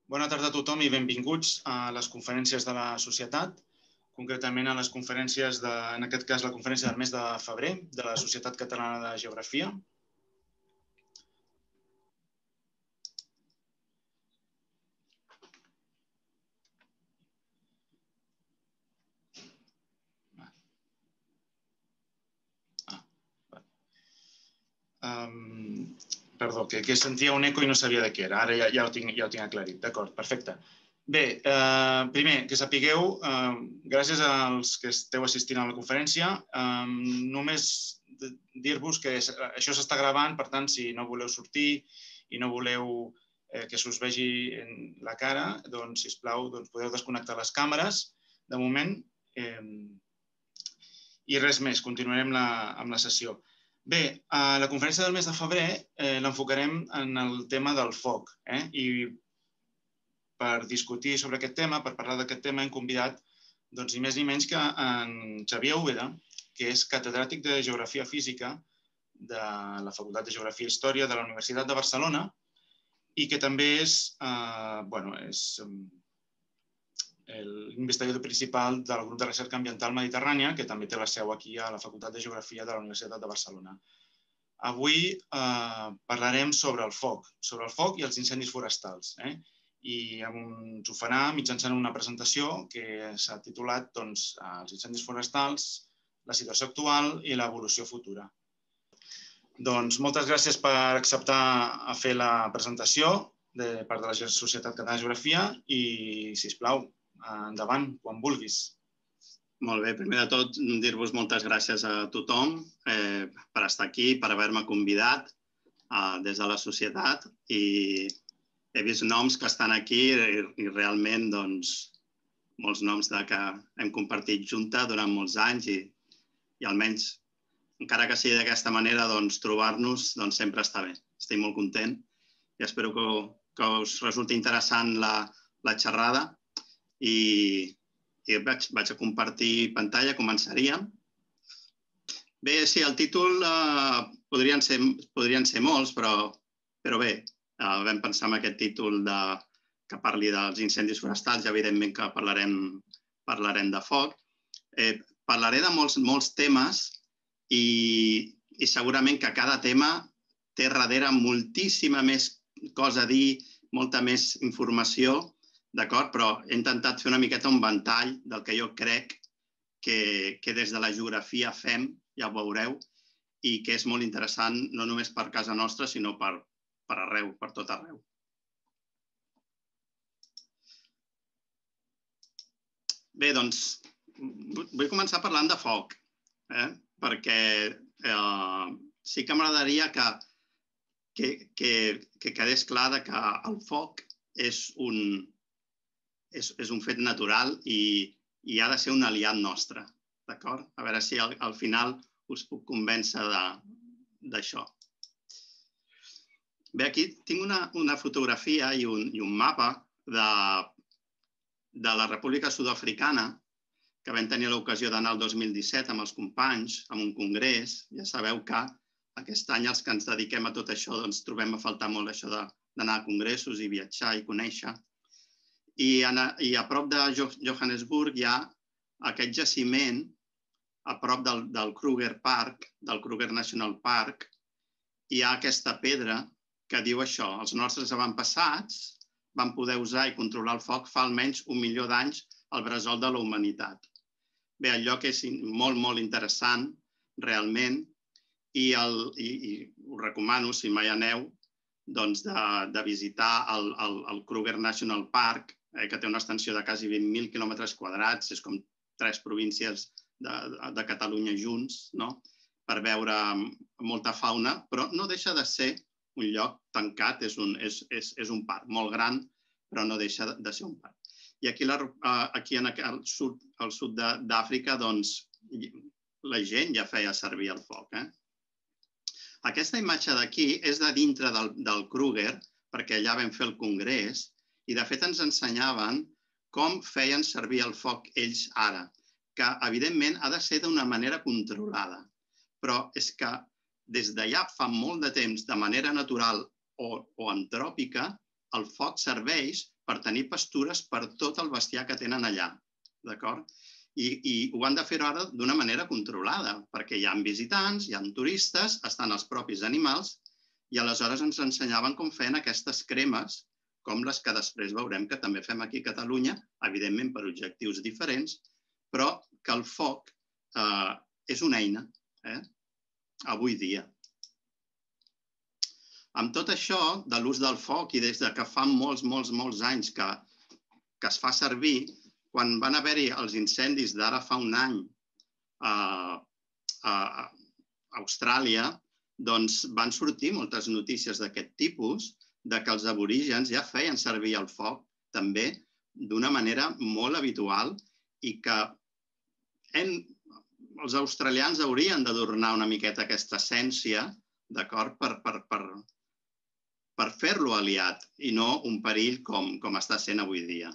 Bona tarda a tothom i benvinguts a les conferències de la societat, concretament a les conferències, en aquest cas la conferència del mes de febrer de la Societat Catalana de Geografia. Perdó, que sentia un eco i no sabia de què era. Ara ja ho tinc aclarit. D'acord, perfecte. Bé, primer, que sapigueu, gràcies als que esteu assistint a la conferència, només dir-vos que això s'està gravant, per tant, si no voleu sortir i no voleu que se us vegi la cara, doncs, sisplau, podeu desconnectar les càmeres de moment i res més, continuarem amb la sessió. Bé, la conferència del mes de febrer l'enfocarem en el tema del foc i per discutir sobre aquest tema, per parlar d'aquest tema, hem convidat ni més ni menys que en Xavier Úbeda, que és catedràtic de Geografia Física de la Facultat de Geografia i Història de la Universitat de Barcelona i que també és l'investigador principal del grup de recerca ambiental mediterrània, que també té la seu aquí a la Facultat de Geografia de la Universitat de Barcelona. Avui parlarem sobre el foc i els incendis forestals. I ens ho farà mitjançant una presentació que s'ha titulat Els incendis forestals, la situació actual i l'evolució futura. Doncs moltes gràcies per acceptar a fer la presentació de part de la Societat Catalana de Geografia i, sisplau, endavant, quan vulguis. Molt bé, primer de tot dir-vos moltes gràcies a tothom per estar aquí, per haver-me convidat des de la societat i he vist noms que estan aquí i realment molts noms que hem compartit junta durant molts anys i almenys, encara que sigui d'aquesta manera, trobar-nos sempre està bé. Estic molt content i espero que us resulti interessant la xerrada i vaig a compartir pantalla, començaríem. Bé, sí, el títol podrien ser molts, però bé, vam pensar en aquest títol que parli dels incendis forestals i evidentment que parlarem de foc. Parlaré de molts temes i segurament que cada tema té darrere moltíssima més cosa a dir, molta més informació, d'acord? Però he intentat fer una miqueta un ventall del que jo crec que des de la geografia fem, ja ho veureu, i que és molt interessant no només per casa nostra, sinó per arreu, per tot arreu. Bé, doncs, vull començar parlant de foc, perquè sí que m'agradaria que quedés clar que el foc és un fet natural i ha de ser un aliat nostre, d'acord? A veure si al final us puc convèncer d'això. Bé, aquí tinc una fotografia i un mapa de la República Sud-africana que vam tenir l'ocasió d'anar el 2017 amb els companys, a un congrés. Ja sabeu que aquest any els que ens dediquem a tot això trobem a faltar molt això d'anar a congressos i viatjar i conèixer. I a prop de Johannesburg hi ha aquest jaciment a prop del Kruger Park, del Kruger National Park, hi ha aquesta pedra que diu això: els nostres avantpassats van poder usar i controlar el foc fa almenys 1 milió d'anys al bressol de la humanitat. Bé, el lloc és molt, molt interessant, realment, i us recomano, si mai aneu, de visitar el Kruger National Park, que té una extensió de quasi 20.000 quilòmetres quadrats, és com 3 províncies de Catalunya junts, per veure molta fauna, però no deixa de ser un lloc tancat, és un parc molt gran, però no deixa de ser un parc. I aquí al sud d'Àfrica, la gent ja feia servir el foc. Aquesta imatge d'aquí és de dintre del Kruger, perquè allà vam fer el congrés, i de fet ens ensenyaven com feien servir el foc ells ara, que evidentment ha de ser d'una manera controlada, però és que des d'allà fa molt de temps, de manera natural o antròpica, el foc serveix per tenir pastures per tot el bestiar que tenen allà, d'acord? I ho han de fer ara d'una manera controlada, perquè hi ha visitants, hi ha turistes, estan els propis animals, i aleshores ens ensenyaven com feien aquestes cremes, com les que després veurem que també fem aquí a Catalunya, evidentment per objectius diferents, però que el foc és una eina, avui dia. Amb tot això, de l'ús del foc, i des que fa molts anys que es fa servir, quan van haver-hi els incendis d'ara fa un any a Austràlia, doncs van sortir moltes notícies d'aquest tipus, que els aborígens ja feien servir el foc també d'una manera molt habitual i que els australians haurien d'adornar una miqueta aquesta essència, d'acord, per fer-lo aliat i no un perill com està sent avui dia.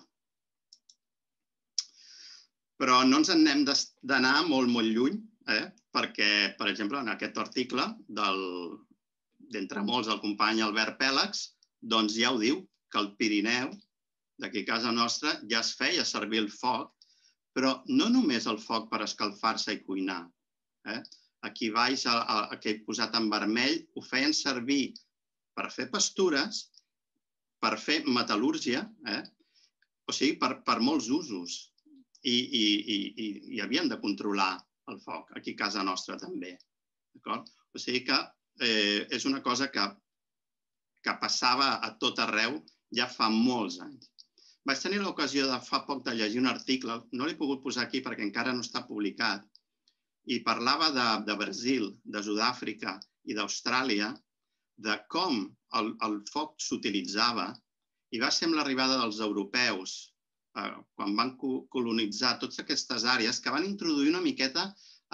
Però no ens n'hem d'anar molt lluny, perquè, per exemple, en aquest article, d'entre molts, el company Albert Pèlax, doncs ja ho diu, que al Pirineu, d'aquí a casa nostra, ja es feia servir el foc, però no només el foc per escalfar-se i cuinar. Aquí baix, que he posat en vermell, ho feien servir per fer pastures, per fer metal·lúrgia, o sigui, per molts usos. I havien de controlar el foc, aquí a casa nostra també. O sigui que és una cosa que passava a tot arreu ja fa molts anys. Vaig tenir l'ocasió de fa poc de llegir un article, no l'he pogut posar aquí perquè encara no està publicat, i parlava de Brasil, de Sud-àfrica i d'Austràlia, de com el foc s'utilitzava, i va ser amb l'arribada dels europeus, quan van colonitzar totes aquestes àrees, que van introduir una miqueta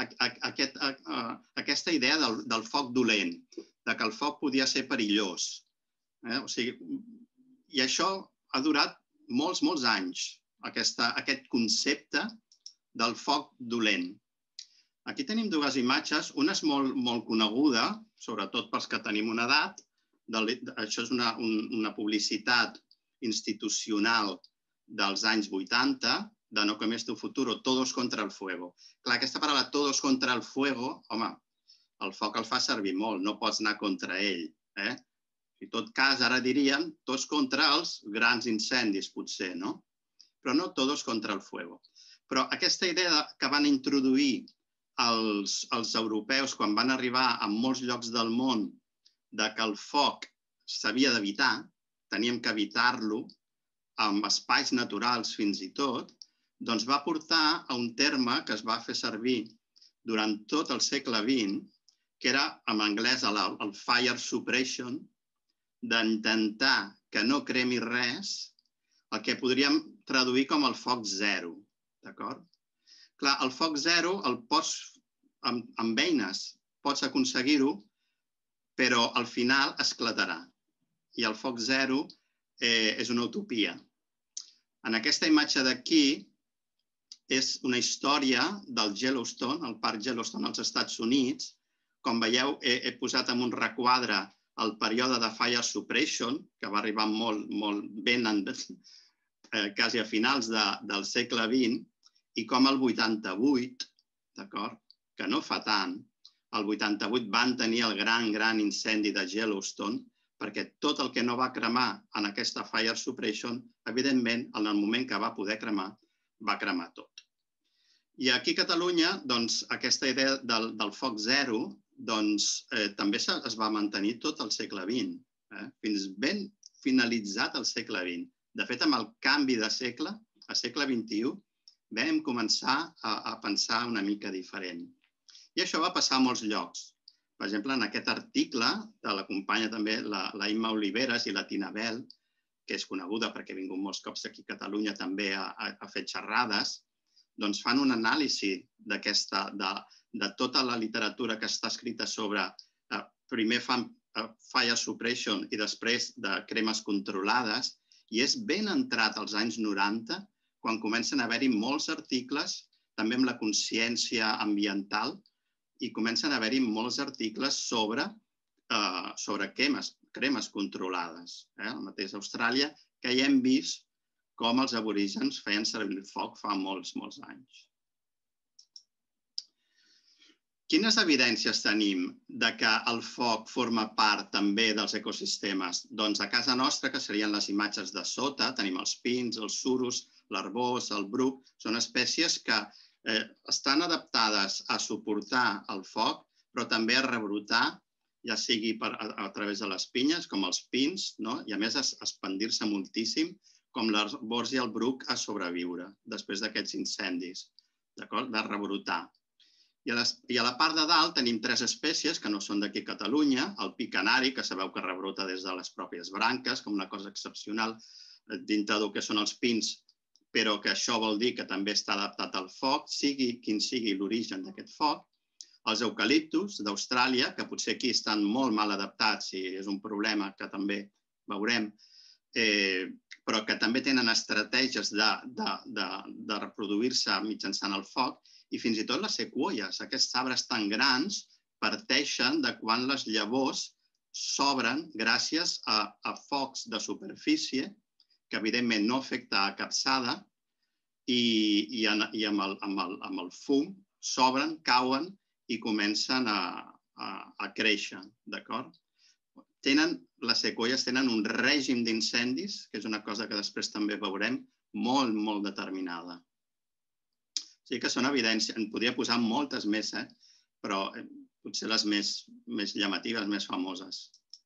aquesta idea del foc dolent, que el foc podia ser perillós. I això ha durat molts anys, aquest concepte del foc dolent. Aquí tenim dues imatges, una és molt coneguda, sobretot pels que tenim una edat. Això és una publicitat institucional dels anys 80, de No comes tu futuro, todos contra el fuego. Clar, aquesta paraula todos contra el fuego, home, el foc el fa servir molt, no pots anar contra ell. En tot cas, ara diríem tots contra els grans incendis, potser, no? Però no todos contra el fuego. Però aquesta idea que van introduir els europeus quan van arribar a molts llocs del món que el foc s'havia d'evitar, teníem que evitar-lo amb espais naturals fins i tot, doncs va portar a un terme que es va fer servir durant tot el segle XX, que era en anglès el fire suppression, d'intentar que no cremi res, el que podríem traduir com el foc zero. D'acord? Clar, el foc zero el pots, amb eines, pots aconseguir-ho, però al final esclatarà. I el foc zero és una utopia. En aquesta imatge d'aquí és una història del Yellowstone, el parc Yellowstone als Estats Units. Com veieu, he posat en un requadre el període de fire suppression, que va arribar molt ben quasi a finals del segle XX, i com el 88, que no fa tant, el 88 van tenir el gran incendi de Yellowstone, perquè tot el que no va cremar en aquesta fire suppression, evidentment, en el moment que va poder cremar, va cremar tot. I aquí a Catalunya, aquesta idea del foc zero també es va mantenir tot el segle XX, fins ben finalitzat el segle XX. De fet, amb el canvi de segle, al segle XXI, vam començar a pensar una mica diferent. I això va passar a molts llocs. Per exemple, en aquest article de la companya també, la Imma Oliveres i la Tina Bell, que és coneguda perquè ha vingut molts cops aquí a Catalunya també a fer xerrades, doncs fan un anàlisi de tota la literatura que està escrita sobre primer fan fire suppression i després de cremes controlades, i és ben entrat als anys 90 quan comencen a haver-hi molts articles, també amb la consciència ambiental, i comencen a haver-hi molts articles sobre cremes controlades. Al mateix Austràlia, que ja hem vist com els aborígens feien servir el foc fa molts anys. Quines evidències tenim de que el foc forma part també dels ecosistemes? Doncs a casa nostra, que serien les imatges de sota, tenim els pins, els suros, l'arbós, el bruc. Són espècies que estan adaptades a suportar el foc, però també a rebrotar, ja sigui a través de les pinyes, com els pins, i a més a expandir-se moltíssim, com l'arbós i el bruc, a sobreviure després d'aquests incendis, de rebrotar. I a la part de dalt tenim 3 espècies que no són d'aquí a Catalunya, el pi canari, que sabeu que rebrota des de les pròpies branques, com una cosa excepcional dintre del que són els pins, però que això vol dir que també està adaptat al foc, sigui quin sigui l'origen d'aquest foc. Els eucaliptus d'Austràlia, que potser aquí estan molt mal adaptats i és un problema que també veurem, però que també tenen estratègies de reproduir-se mitjançant el foc, i fins i tot les sequoies, aquests arbres tan grans, parteixen de quan les llavors s'obren gràcies a focs de superfície, que evidentment no afecta a capçada, i amb el fum s'obren, cauen i comencen a créixer, d'acord? Les sequoies tenen un règim d'incendis, que és una cosa que després també veurem, molt determinada. Sí que són evidències, en podria posar moltes més, però potser les més llamatives, més famoses.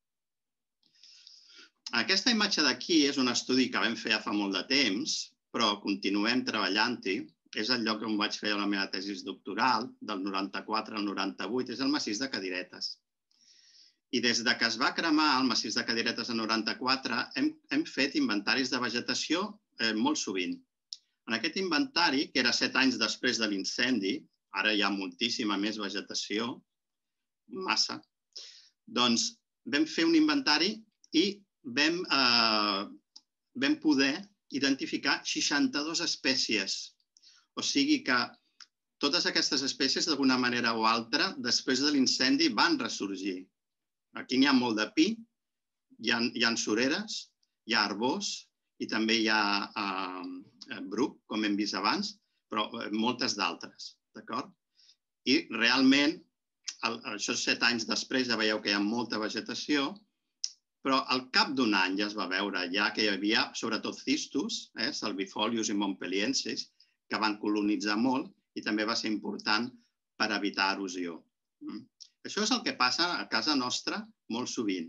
Aquesta imatge d'aquí és un estudi que vam fer ja fa molt de temps, però continuem treballant-hi. És el lloc on vaig fer la meva tesi doctoral, del 94 al 98, és el massís de Cadiretes. I des que es va cremar el massís de Cadiretes el 94, hem fet inventaris de vegetació molt sovint. En aquest inventari, que era 7 anys després de l'incendi, ara hi ha moltíssima més vegetació, massa, doncs vam fer un inventari i vam poder identificar 62 espècies. O sigui que totes aquestes espècies, d'alguna manera o altra, després de l'incendi van ressorgir. Aquí n'hi ha molt de pi, hi ha sureres, hi ha arbós i també hi ha bruc, com hem vist abans, però moltes d'altres, d'acord? I realment, això 7 anys després ja veieu que hi ha molta vegetació, però al cap d'un any ja es va veure ja que hi havia sobretot cistus, salvifolius i montpelliensis, que van colonitzar molt i també va ser important per evitar erosió. Això és el que passa a casa nostra molt sovint.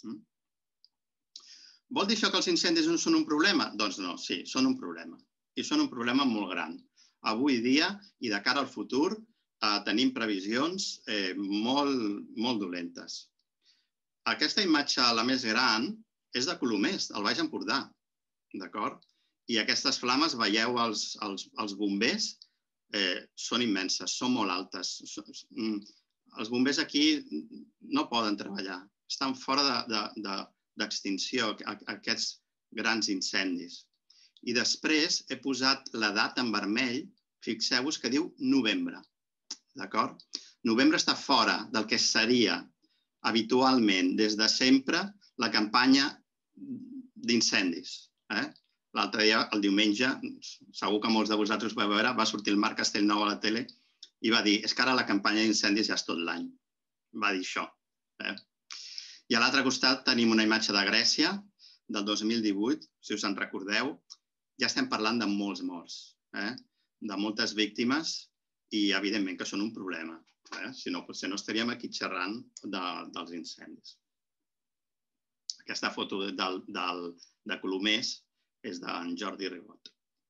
Vol dir això que els incendis no són un problema? Doncs no, sí, són un problema. I són un problema molt gran. Avui dia i de cara al futur tenim previsions molt dolentes. Aquesta imatge, la més gran, és de Colomers, al Baix Empordà, d'acord? I aquestes flames, veieu els bombers, són immenses, són molt altes. Els bombers aquí no poden treballar, estan fora d'extinció, aquests grans incendis. I després he posat la data en vermell, fixeu-vos que diu novembre, d'acord? Novembre està fora del que seria habitualment, des de sempre, la campanya d'incendis. L'altre dia, el diumenge, segur que molts de vosaltres ho vau veure, va sortir el Marc Castellnou a la tele i va dir, és que ara la campanya d'incendis ja és tot l'any. Va dir això. I a l'altre costat tenim una imatge de Grècia, del 2018, si us en recordeu. Ja estem parlant de molts morts, de moltes víctimes i, evidentment, que són un problema. Si no, potser no estaríem aquí xerrant dels incendis. Aquesta foto de Colomers és d'en Jordi Ribot.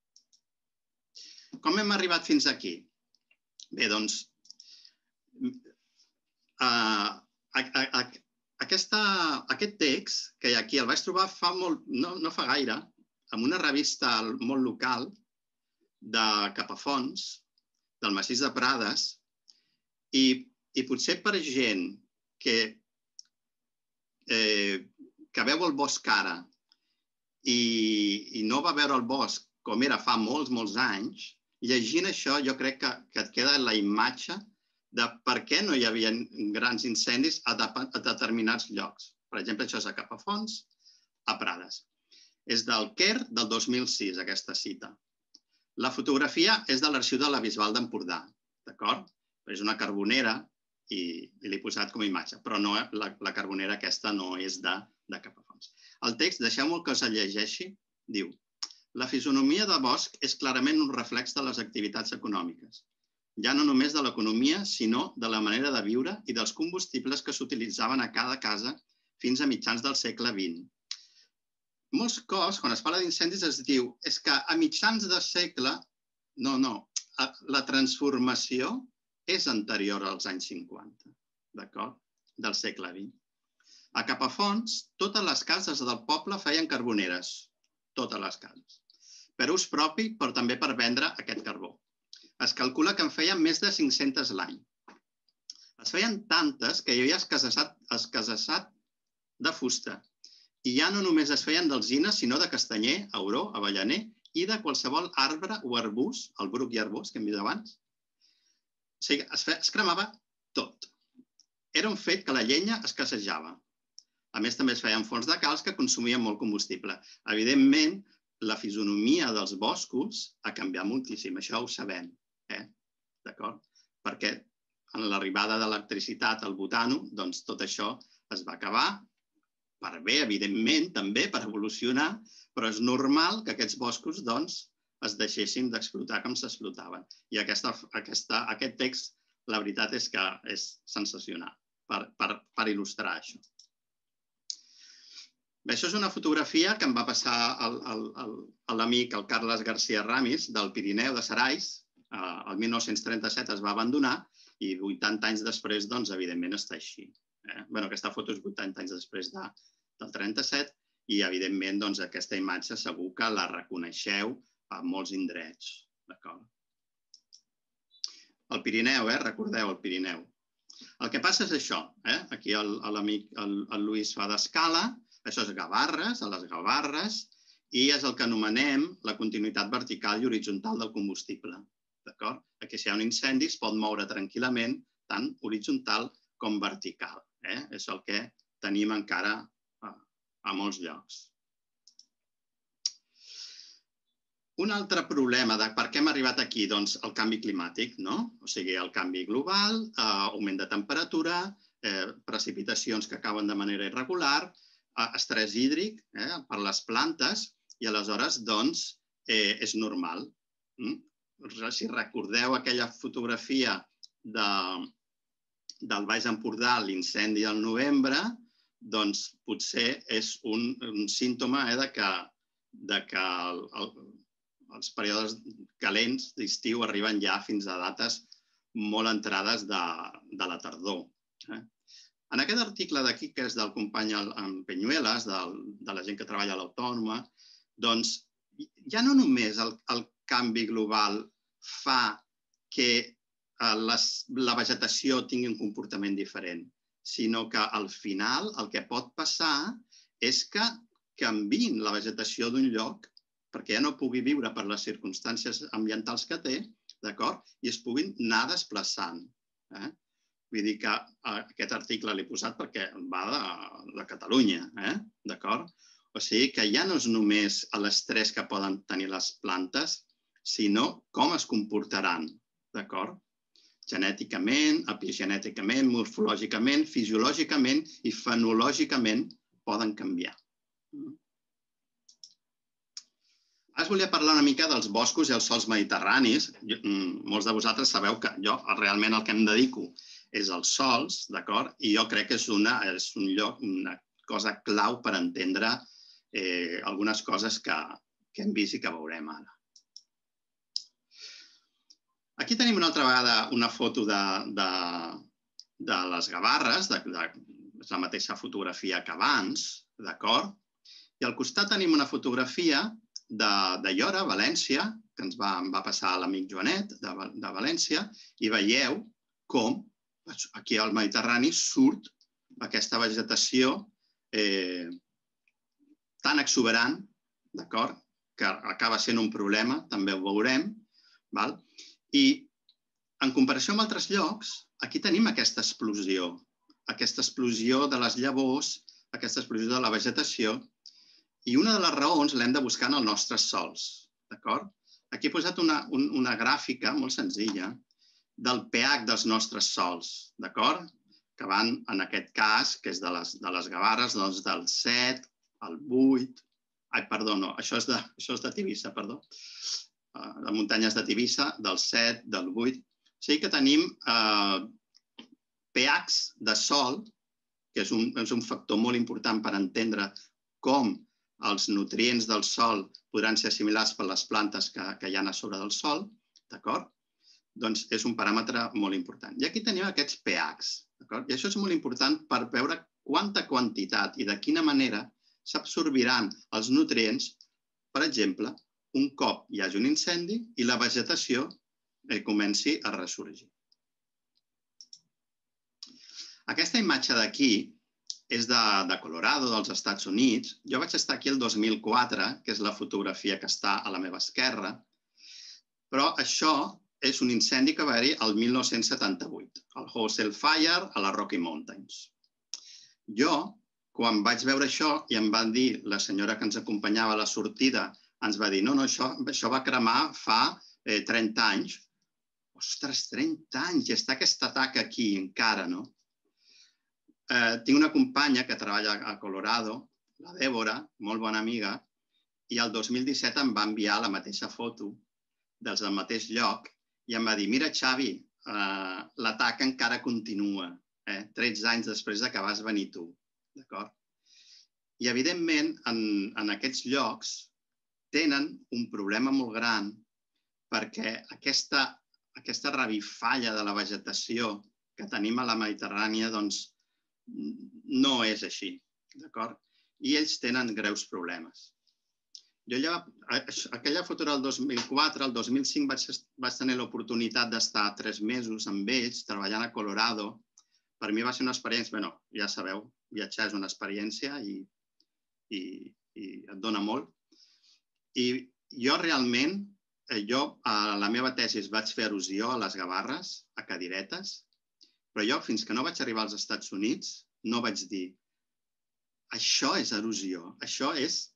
Com hem arribat fins aquí? Bé, doncs, aquest text que hi ha aquí el vaig trobar no fa gaire en una revista molt local de Capafonts, del Massís de Prades, i potser per gent que veu el bosc ara i no va veure el bosc com era fa molts anys, llegint això jo crec que et queda la imatge de per què no hi havia grans incendis a determinats llocs. Per exemple, això és a Capafonts, a Prades. És del Quer del 2006, aquesta cita. La fotografia és de l'arxiu de la Bisbal d'Empordà, d'acord? És una carbonera i l'he posat com a imatge, però la carbonera aquesta no és de Capafonts. El text, deixeu-me que us el llegeixi, diu: la fisonomia de Bosch és clarament un reflex de les activitats econòmiques, ja no només de l'economia, sinó de la manera de viure i dels combustibles que s'utilitzaven a cada casa fins a mitjans del segle XX. Molts cops, quan es parla d'incendis, es diu és que a mitjans de segle... No, la transformació és anterior als anys 50, d'acord? Del segle XX. A Capafonts, totes les cases del poble feien carboneres, totes les cases, per ús propi, però també per vendre aquest carbó. Es calcula que en feien més de 500 l'any. Es feien tantes que hi havia escassat de fusta. I ja no només es feien d'alzina, sinó de castanyer, auró, avellaner i de qualsevol arbre o arbús, el bruc i arbós que hem vist abans. O sigui, es cremava tot. Era un fet que la llenya escassejava. A més, també es feien forns de calç que consumien molt combustible. Evidentment, la fisonomia dels boscos ha canviat moltíssim, això ho sabem. D'acord? Perquè en l'arribada de l'electricitat al butano, doncs tot això es va acabar, per bé, evidentment, també per evolucionar, però és normal que aquests boscos es deixessin d'explotar com s'explotaven. I aquest text, la veritat és que és sensacional per il·lustrar això. Bé, això és una fotografia que em va passar l'amic, el Carles García Ramis, del Pirineu de Sarais. El 1937 es va abandonar i 80 anys després, doncs, evidentment, està així. Aquesta foto és 80 anys després del 37 i, evidentment, aquesta imatge segur que la reconeixeu a molts indrets. El Pirineu, recordeu el Pirineu. El que passa és això. Aquí l'amic Lluís fa d'escala. Això és Gavarres, a les Gavarres, i és el que anomenem la continuïtat vertical i horitzontal del combustible. Aquí si hi ha un incendi es pot moure tranquil·lament tant horitzontal com vertical. És el que tenim encara a molts llocs. Un altre problema de per què hem arribat aquí, doncs el canvi climàtic, o sigui, el canvi global, augment de temperatura, precipitacions que cauen de manera irregular, estrès hídric per les plantes i aleshores, doncs, és normal. Si recordeu aquella fotografia del Baix Empordà, l'incendi al novembre, doncs potser és un símptoma que els períodes calents d'estiu arriben ja fins a dates molt entrades de la tardor. En aquest article d'aquí, que és del company Peñuelas, de la gent que treballa a l'Autònoma, doncs ja no només el canvi global fa que la vegetació tingui un comportament diferent, sinó que al final el que pot passar és que canviïn la vegetació d'un lloc perquè ja no pugui viure per les circumstàncies ambientals que té, i es puguin anar desplaçant. Vull dir que aquest article l'he posat perquè va de Catalunya, d'acord? O sigui que ja no és només l'estrès que poden tenir les plantes, sinó com es comportaran, d'acord? Genèticament, epigenèticament, morfològicament, fisiològicament i fenològicament poden canviar. Ara us volia parlar una mica dels boscos i els sòls mediterranis. Molts de vosaltres sabeu que jo realment el que em dedico és als sòls, d'acord? I jo crec que és una cosa clau per entendre algunes coses que hem vist i que veurem ara. Aquí tenim una altra vegada una foto de les Gavarres, és la mateixa fotografia que abans, d'acord? I al costat tenim una fotografia de Llora, València, que ens va passar l'amic Joanet, de València, i veieu com aquí al Mediterrani surt aquesta vegetació tan exuberant, d'acord, que acaba sent un problema, també ho veurem. I en comparació amb altres llocs, aquí tenim aquesta explosió de les llavors, aquesta explosió de la vegetació, I una de les raons l'hem de buscar en els nostres sòls, d'acord? Aquí he posat una gràfica molt senzilla del pH dels nostres sòls, d'acord? Que van, en aquest cas, que és de les Gavarres, doncs del 7 al 8... Ai, perdó, no, això és de Tivissa, perdó. De muntanyes de Tivissa, del 7, del 8. O sigui que tenim pHs de sòl, que és un factor molt important per entendre com els nutrients del sòl podran ser assimilats per les plantes que hi ha a sobre del sòl, d'acord? Doncs és un paràmetre molt important. I aquí tenim aquests pHs, d'acord? I això és molt important per veure quanta quantitat i de quina manera s'absorbiran els nutrients, per exemple, un cop hi hagi un incendi i la vegetació comenci a ressorgir. Aquesta imatge d'aquí és de Colorado, dels Estats Units. Jo vaig estar aquí el 2004, que és la fotografia que està a la meva esquerra, però això és un incendi que va haver-hi el 1978, el Wholesale Fire a les Rocky Mountains. Jo, quan vaig veure això i em van dir, la senyora que ens acompanyava a la sortida, ens va dir, no, això va cremar fa 30 anys. Ostres, 30 anys, i està aquesta taca aquí encara, no? Tinc una companya que treballa a Colorado, la Dèbora, molt bona amiga, i el 2017 em va enviar la mateixa foto del mateix lloc i em va dir, mira, Xavi, la taca encara continua, 13 anys després que vas venir tu. D'acord? I, evidentment, en aquests llocs tenen un problema molt gran perquè aquesta revifalla de la vegetació que tenim a la Mediterrània doncs, no és així. D'acord? I ells tenen greus problemes. Aquella foto era el 2004, el 2005 vaig tenir l'oportunitat d'estar 3 mesos amb ells, treballant a Colorado. Per mi va ser una experiència, bé, ja sabeu, viatjar és una experiència i et dona molt. I jo realment, a la meva tesi vaig fer erosió a les Gavarres, a Cadiretes, però jo fins que no vaig arribar als Estats Units no vaig dir això és erosió, això és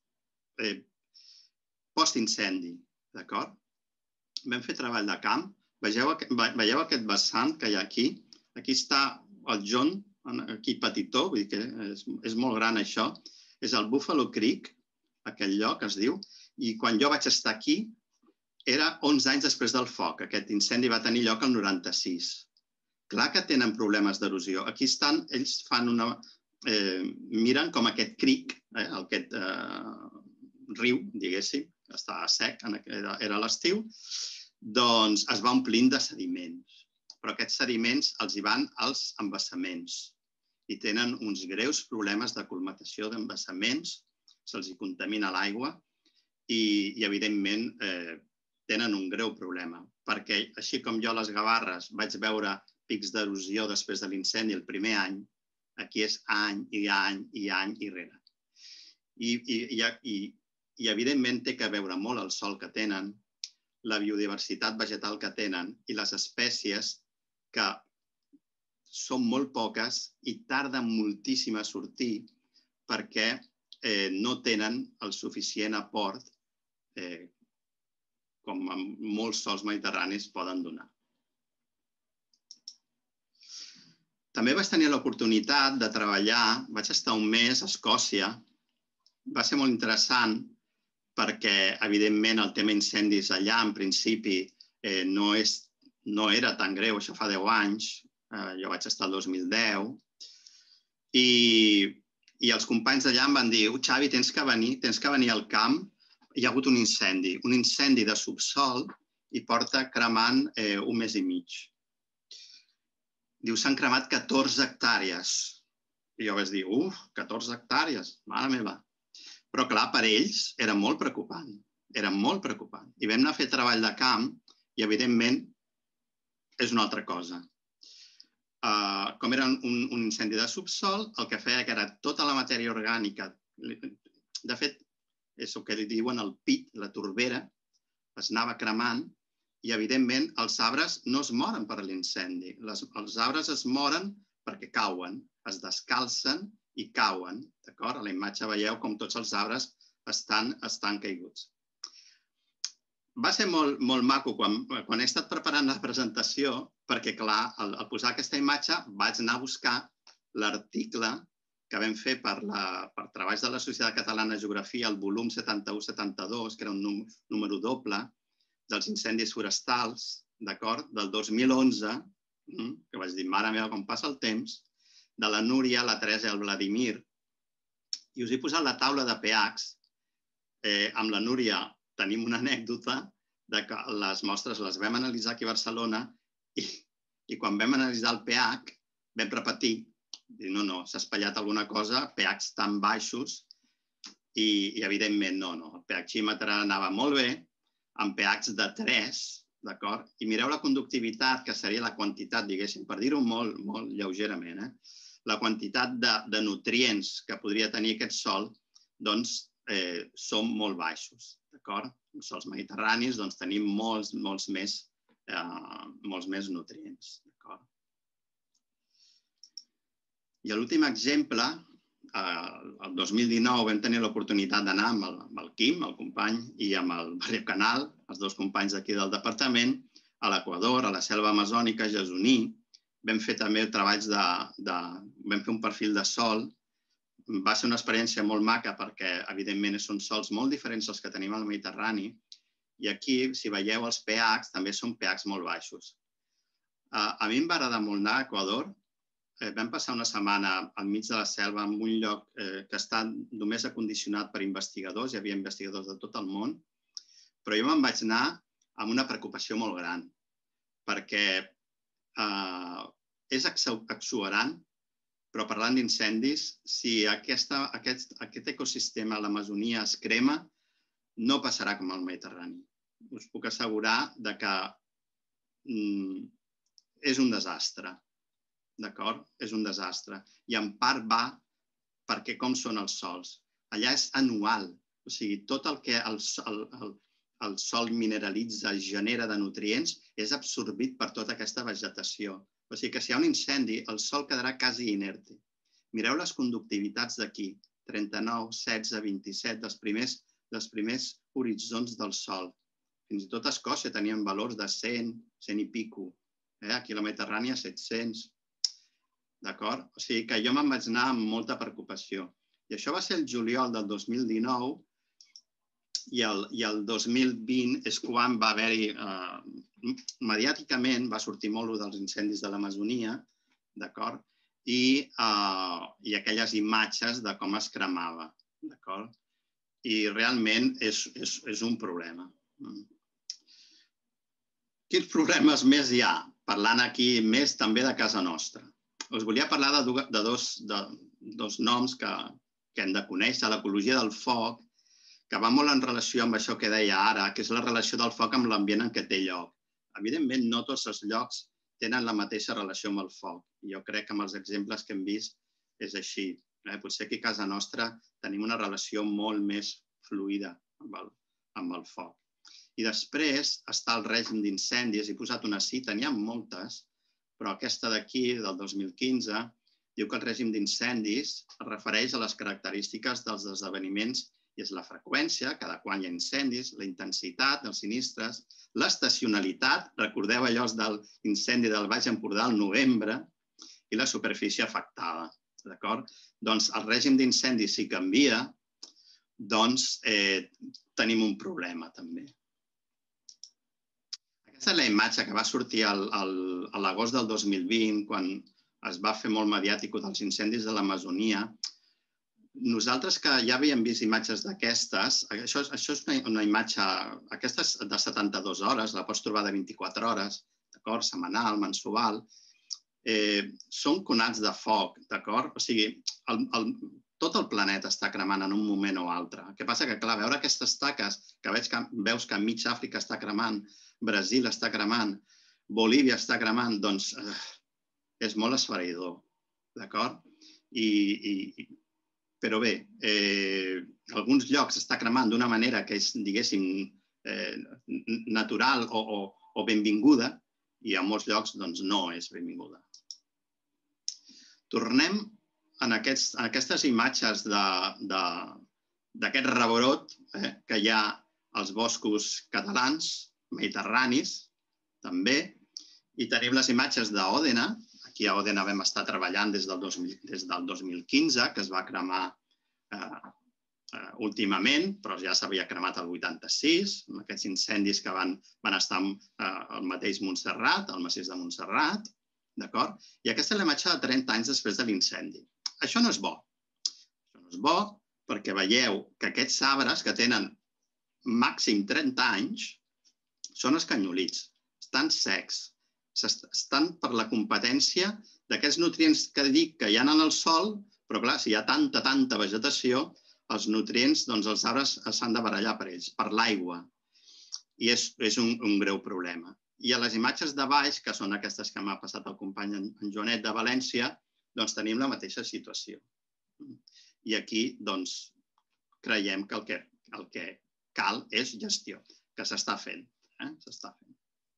postincendi, d'acord? Vam fer treball de camp. Veieu aquest vessant que hi ha aquí? Aquí està el John, aquí petitó, vull dir que és molt gran això. És el Buffalo Creek, aquell lloc es diu, i quan jo vaig estar aquí era 11 anys després del foc. Aquest incendi va tenir lloc el 96. Clar que tenen problemes d'erosió. Aquí estan, ells miren com aquest creek, aquest riu, diguéssim, que estava sec, era l'estiu, doncs es va omplint de sediments. Però aquests sediments els hi van als embassaments i tenen uns greus problemes de colmatació d'embassaments, se'ls hi contamina l'aigua i, evidentment, tenen un greu problema. Perquè, així com jo a les Gavarres vaig veure pics d'erosió després de l'incendi el primer any, aquí és any i any i any i rere. I, evidentment, té que veure molt el sòl que tenen, la biodiversitat vegetal que tenen i les espècies que són molt poques i tarden moltíssim a sortir perquè no tenen el suficient aport com molts sòls mediterranis poden donar. També vaig tenir l'oportunitat de treballar, vaig estar un mes a Escòcia. Va ser molt interessant perquè, evidentment, el tema incendis allà, en principi, no era tan greu, això fa 10 anys, jo vaig estar el 2010, i els companys d'allà em van dir, Xavi, tens que venir al camp, hi ha hagut un incendi de subsòl i porta cremant un mes i mig. Diu, s'han cremat 14 hectàrees. I jo vaig dir, 14 hectàrees, mare meva. Però, clar, per ells era molt preocupant. Era molt preocupant. I vam anar a fer treball de camp i, evidentment, és una altra cosa. Com era un incendi de subsòl, el que feia que era tota la matèria orgànica. De fet, és el que li diuen el pit, la torbera, es anava cremant i, evidentment, els arbres no es moren per l'incendi. Els arbres es moren perquè cauen, es descalcen i cauen. A la imatge veieu com tots els arbres estan caiguts. Va ser molt maco quan he estat preparant la presentació, perquè, clar, al posar aquesta imatge vaig anar a buscar l'article que vam fer per treballs de la Societat Catalana de Geografia, el volum 71-72, que era un número doble, dels incendis forestals, d'acord, del 2011, que vaig dir, mare meva, com passa el temps, de la Núria, la Teresa i el Vladimir. I us he posat la taula de pHs. Amb la Núria tenim una anècdota que les mostres les vam analitzar aquí a Barcelona i quan vam analitzar el pH vam repetir, dir, no, s'ha espatllat alguna cosa, pHs tan baixos i evidentment no. El pHímetre anava molt bé, amb pHs de 3, d'acord? I mireu la conductivitat, que seria la quantitat, diguéssim, per dir-ho molt lleugerament, la quantitat de nutrients que podria tenir aquest sòl, doncs, són molt baixos, d'acord? Els sòls mediterranis tenim molts més nutrients, d'acord? I l'últim exemple, el 2019 vam tenir l'oportunitat d'anar amb el Quim, el company, i amb el Mario Canal, els dos companys d'aquí del departament, a l'Equador, a la selva amazònica, a Jasuni. Vam fer també treballs vam fer un perfil de sòl. Va ser una experiència molt maca perquè, evidentment, són sòls molt diferents dels que tenim al Mediterrani i aquí, si veieu, els pHs també són pHs molt baixos. A mi em va agradar molt anar a Equador. Vam passar una setmana al mig de la selva en un lloc que està només acondicionat per investigadors, hi havia investigadors de tot el món, però jo me'n vaig anar amb una preocupació molt gran perquè és exuberant, però parlant d'incendis, si aquest ecosistema a l'Amazonia es crema, no passarà com al Mediterrani. Us puc assegurar que és un desastre, d'acord? És un desastre. I en part va perquè com són els sòls. Allà és anual, o sigui, tot el que el sòl mineralitza, genera de nutrients, és absorbit per tota aquesta vegetació. O sigui que si hi ha un incendi, el sòl quedarà quasi inerte. Mireu les conductivitats d'aquí, 39, 16, 27, dels primers horitzons del sòl. Fins i tot a Escòcia tenien valors de 100, 100 i pico. Aquí a la Mediterrània, 700. D'acord? O sigui que jo me'n vaig anar amb molta preocupació. I això va ser el juliol del 2019 i el 2020 és quan va haver-hi, mediàticament, va sortir molt dels incendis de l'Amazonia, d'acord? I aquelles imatges de com es cremava, d'acord? I realment és un problema. Quins problemes més hi ha? Parlant aquí més també de casa nostra. Us volia parlar de dos noms que hem de conèixer, l'ecologia del foc, que va molt en relació amb això que deia ara, que és la relació del foc amb l'ambient en què té lloc. Evidentment, no tots els llocs tenen la mateixa relació amb el foc. Jo crec que amb els exemples que hem vist és així. Potser aquí a casa nostra tenim una relació molt més fluida amb el foc. I després està el règim d'incendis. He posat una cita, n'hi ha moltes, però aquesta d'aquí, del 2015, diu que el règim d'incendis es refereix a les característiques dels esdeveniments i és la freqüència, cada quan hi ha incendis, la intensitat dels sinistres, l'estacionalitat, recordeu allò de l'incendi del Baix Empordà al novembre, i la superfície afectada. Doncs el règim d'incendis, si canvia, doncs tenim un problema també. Aquesta és la imatge que va sortir a l'agost del 2020, quan es va fer molt mediàtic dels incendis de l'Amazonia. Nosaltres que ja havíem vist imatges d'aquestes, això és una imatge, aquesta és de 72 hores, la pots trobar de 24 hores, setmanal, mensual, són conats de foc, d'acord? O sigui, tot el planeta està cremant en un moment o altre. El que passa que, clar, veure aquestes taques, que veus que mig Àfrica està cremant, Brasil està cremant, Bolívia està cremant, doncs és molt esfereïdor, d'acord? Però bé, alguns llocs està cremant d'una manera que és, diguéssim, natural o benvinguda i en molts llocs no és benvinguda. Tornem en aquestes imatges d'aquest rebrot que hi ha als boscos catalans, mediterranis, també, i tenim les imatges d'Òdena. Aquí a Òdena vam estar treballant des del 2015, que es va cremar últimament, però ja s'havia cremat el 86, amb aquests incendis que van estar al mateix Montserrat, al massís de Montserrat, d'acord? I aquesta és la imatge de 30 anys després de l'incendi. Això no és bo. Això no és bo perquè veieu que aquests arbres que tenen màxim 30 anys són escanyolits, estan secs, estan per la competència d'aquests nutrients que dic que hi ha en el sòl, però clar, si hi ha tanta vegetació, els nutrients, doncs els arbres s'han de barallar per ells, per l'aigua. I és un greu problema. I a les imatges de baix, que són aquestes que m'ha passat el company en Joanet de València, doncs tenim la mateixa situació. I aquí, doncs, creiem que el que cal és gestió, que s'està fent. S'està fent.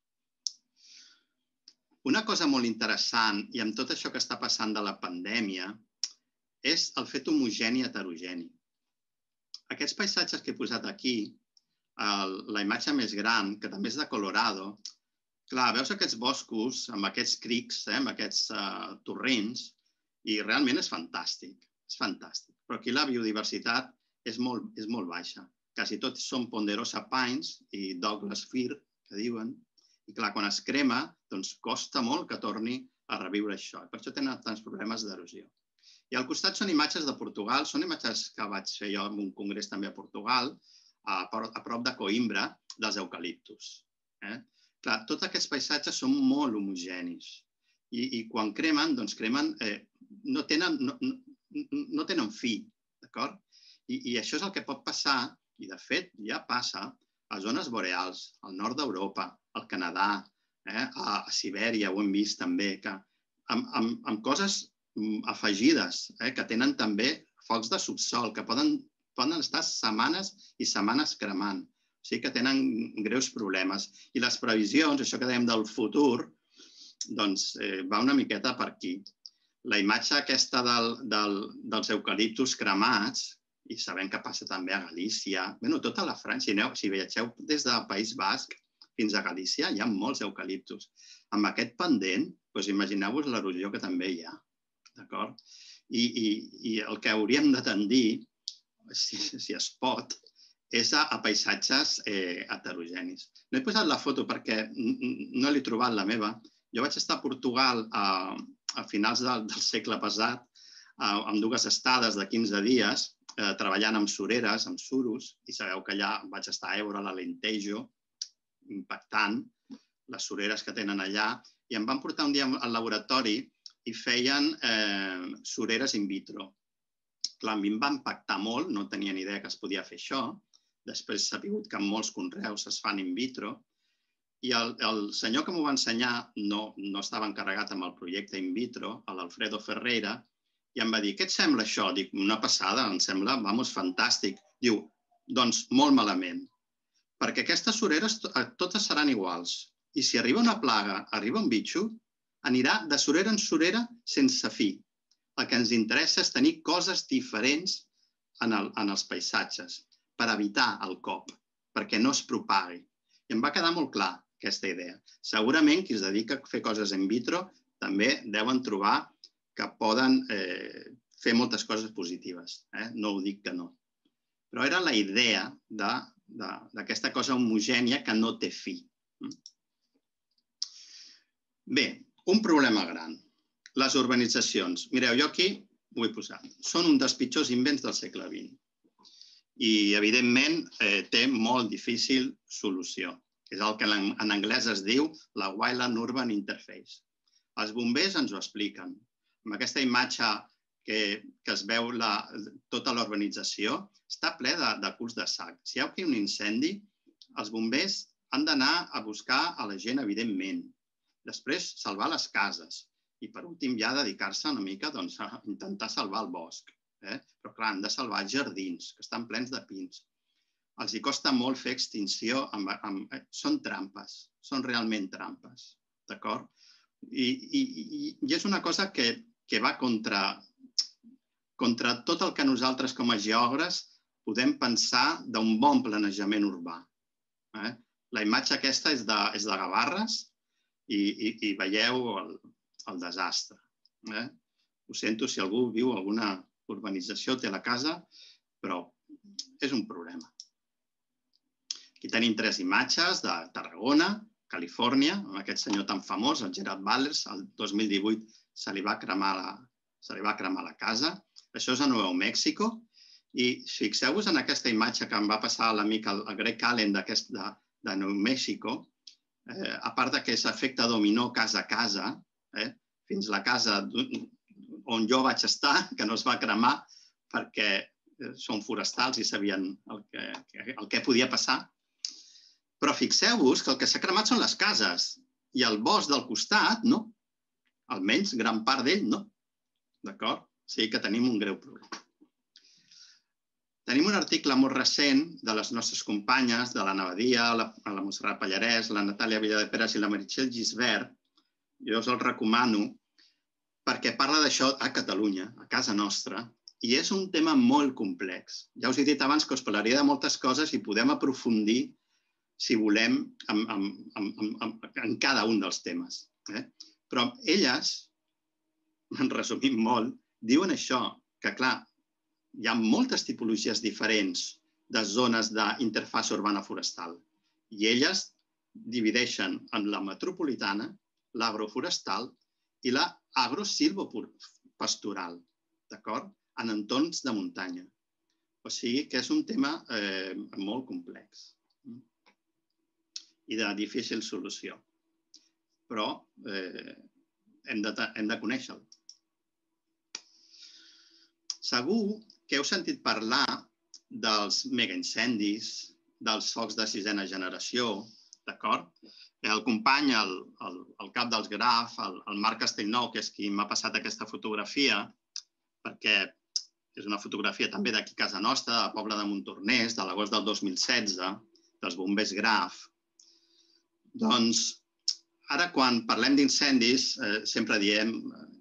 Una cosa molt interessant, i amb tot això que està passant de la pandèmia, és el fet homogeni i heterogeni. Aquests paisatges que he posat aquí, la imatge més gran, que també és de Colorado, clar, veus aquests boscos amb aquests crics, amb aquests torrents, i realment és fantàstic, és fantàstic. Però aquí la biodiversitat és molt baixa. Quasi tots són Ponderosa Pines i Douglas Fir, que diuen, i clar, quan es crema, doncs costa molt que torni a reviure això. Per això tenen tants problemes d'erosió. I al costat són imatges de Portugal, són imatges que vaig fer jo en un congrés també a Portugal, a prop de Coimbra, dels eucaliptus. Clar, tots aquests paisatges són molt homogenis i quan cremen, doncs cremen, no tenen fi, d'acord? I això és el que pot passar, i de fet ja passa, a zones boreals, al nord d'Europa, al Canadà, a Sibèria, ho hem vist també, amb coses afegides, que tenen també focs de subsol, que poden estar setmanes i setmanes cremant. O sigui que tenen greus problemes. I les previsions, això que dèiem del futur, doncs va una miqueta per aquí. La imatge aquesta dels eucaliptus cremats, i sabem que passa també a Galícia, tota la França, si viatgeu des del País Basc fins a Galícia, hi ha molts eucaliptus. Amb aquest pendent, imagineu-vos l'erosió que també hi ha. D'acord? I el que hauríem de tendir, si es pot, és a paisatges heterogenis. No he posat la foto perquè no l'he trobat, la meva. Jo vaig estar a Portugal a finals del segle passat, amb 2 estades de 15 dies, treballant amb sureres, amb suros, i sabeu que allà vaig estar a Évora, a l'Alentejo, impactant, les sureres que tenen allà, i em van portar un dia al laboratori i feien sureres in vitro. Clar, a mi em va impactar molt, no tenia ni idea que es podia fer això. Després s'ha sabut que en molts conreus es fan in vitro. I el senyor que m'ho va ensenyar no estava encarregat amb el projecte in vitro, l'Alfredo Ferreira, i em va dir, què et sembla això? Dic, una passada, em sembla, vamos, fantàstic. Diu, doncs molt malament, perquè aquestes sureres totes seran iguals. I si arriba una plaga, arriba un bitxo, anirà de surera en surera sense fi. El que ens interessa és tenir coses diferents en els paisatges per evitar el cop, perquè no es propagui. I em va quedar molt clar aquesta idea. Segurament qui es dedica a fer coses in vitro també deuen trobar que poden fer moltes coses positives. No ho dic que no. Però era la idea d'aquesta cosa homogènia que no té fi. Bé, un problema gran. Les urbanitzacions. Mireu, jo aquí ho he posat. Són un dels pitjors invents del segle XX. I, evidentment, té molt difícil solució. És el que en anglès es diu la Wildland Urban Interface. Els bombers ens ho expliquen. Amb aquesta imatge que es veu tota la urbanització, està ple de culs de sac. Si hi ha un incendi, els bombers han d'anar a buscar a la gent, evidentment. Després, salvar les cases. I, per últim, ja dedicar-se una mica a intentar salvar el bosc. Però, clar, han de salvar els jardins, que estan plens de pins. Els hi costa molt fer extinció. Són trampes, són realment trampes. D'acord? I és una cosa que va contra tot el que nosaltres, com a geògrafs, podem pensar d'un bon planejament urbà. La imatge aquesta és de Gavarres i veieu el desastre. Ho sento si algú viu a alguna urbanització, té la casa, però és un problema. Aquí tenim 3 imatges de Tarragona, Califòrnia, amb aquest senyor tan famós, el Gerard Butler. El 2018 se li va cremar la casa. Això és a Nou Mèxic. I fixeu-vos en aquesta imatge que em va passar a l'amic, el Greg Allen de Nou Mèxic, a part que és efecte dominó casa a casa, fins la casa on jo vaig estar, que no es va cremar perquè són forestals i sabien el que podia passar. Però fixeu-vos que el que s'ha cremat són les cases i el bosc del costat, no. Almenys gran part d'ell, no. D'acord? O sigui que tenim un greu problema. Tenim un article molt recent de les nostres companyes, de l'Anna Badia, la Montserrat Pallarès, la Natàlia Villadeperes i la Meritxell Gisbert. Jo us el recomano perquè parla d'això a Catalunya, a casa nostra, i és un tema molt complex. Ja us he dit abans que us parlaria de moltes coses i podem aprofundir, si volem, en cada un dels temes. Però elles, en resumint molt, diuen això, que clar, hi ha moltes tipologies diferents de zones d'interfàcia urbana forestal i elles divideixen en la metropolitana, l'agroforestal i l'agrosilvopastoral, d'acord? En entorns de muntanya. O sigui que és un tema molt complex i de difícil solució, però hem de conèixer-lo. Segur que heu sentit parlar dels megaincendis, dels focs de 6ª generació, d'acord? El company, el cap dels GRAF, el Marc Castellnou, que és qui m'ha passat aquesta fotografia, perquè és una fotografia també d'aquí a casa nostra, del poble de Montornès, de l'agost del 2016, dels bombers GRAF. Doncs ara quan parlem d'incendis sempre diem,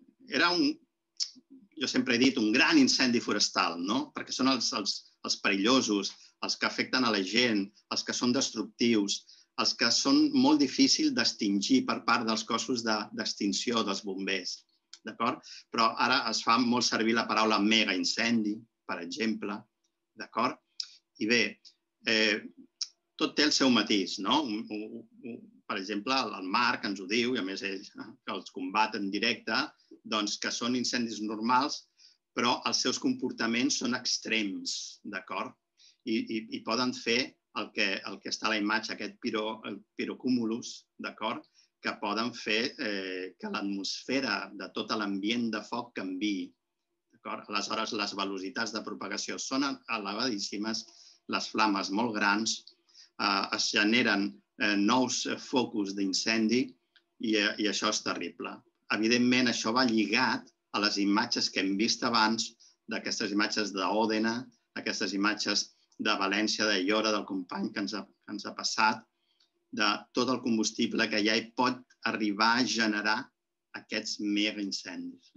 jo sempre he dit un gran incendi forestal, perquè són els perillosos, els que afecten a la gent, els que són destructius, els que són molt difícils d'extingir per part dels cossos d'extinció dels bombers. Però ara es fa molt servir la paraula megaincendi, per exemple. I bé, tot té el seu matís. Per exemple, el Marc ens ho diu, i a més ell que els combat en directe, que són incendis normals, però els seus comportaments són extrems, d'acord? I poden fer el que està a la imatge, aquest pirocúmulus, d'acord? Que poden fer que l'atmosfera de tot l'ambient de foc canviï. Aleshores, les velocitats de propagació són elevadíssimes, les flames molt grans, es generen nous focus d'incendi i això és terrible. Evidentment, això va lligat a les imatges que hem vist abans, d'aquestes imatges d'Òdena, aquestes imatges de València, de Llora, del company que ens ha passat, de tot el combustible que ja hi pot arribar a generar aquests megaincendis.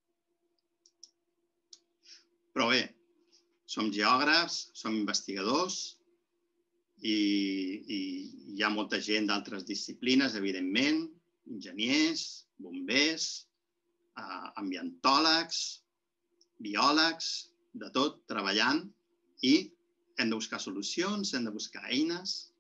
Però bé, som geògrafs, som investigadors i hi ha molta gent d'altres disciplines, evidentment, enginyers, bombers, ambientòlegs, biòlegs, de tot, treballant, i hem de buscar solucions, hem de buscar eines.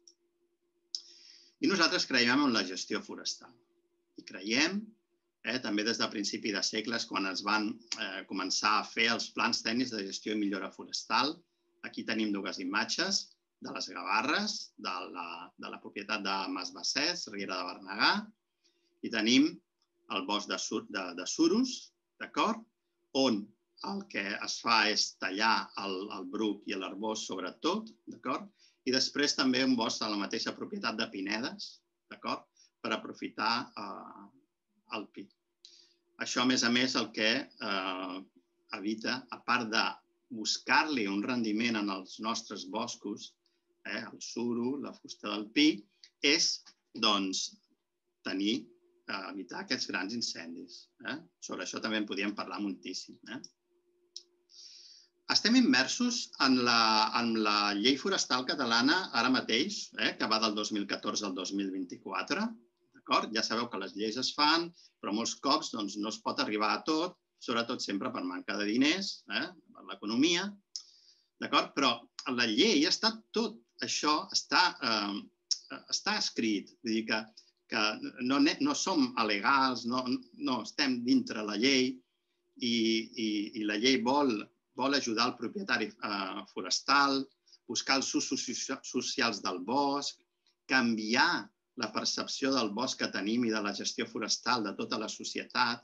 I nosaltres creiem en la gestió forestal. I creiem, també des del principi de segles, quan es van començar a fer els plans tècnics de gestió i millora forestal. Aquí tenim 2 imatges de les Gavarres, de la propietat de Mas Bassès, Riera de Bernegà, i tenim el bosc de Surus, d'acord? On el que es fa és tallar el bruc i l'arbós sobretot, d'acord? I després també un bosc de la mateixa propietat de Pinedes, d'acord? Per aprofitar el pi. Això, a més, el que evita, a part de buscar-li un rendiment en els nostres boscos, el suro, la fusta del pi, és, doncs, evitar aquests grans incendis. Sobre això també en podíem parlar moltíssim. Estem immersos en la llei forestal catalana ara mateix, que va del 2014 al 2024. Ja sabeu que les lleis es fan, però molts cops no es pot arribar a tot, sobretot sempre per manca de diners, per l'economia. Però en la llei tot això està escrit. Vull dir que no som alegals, no estem dintre la llei i la llei vol ajudar el propietari forestal, buscar els usos socials del bosc, canviar la percepció del bosc que tenim i de la gestió forestal de tota la societat,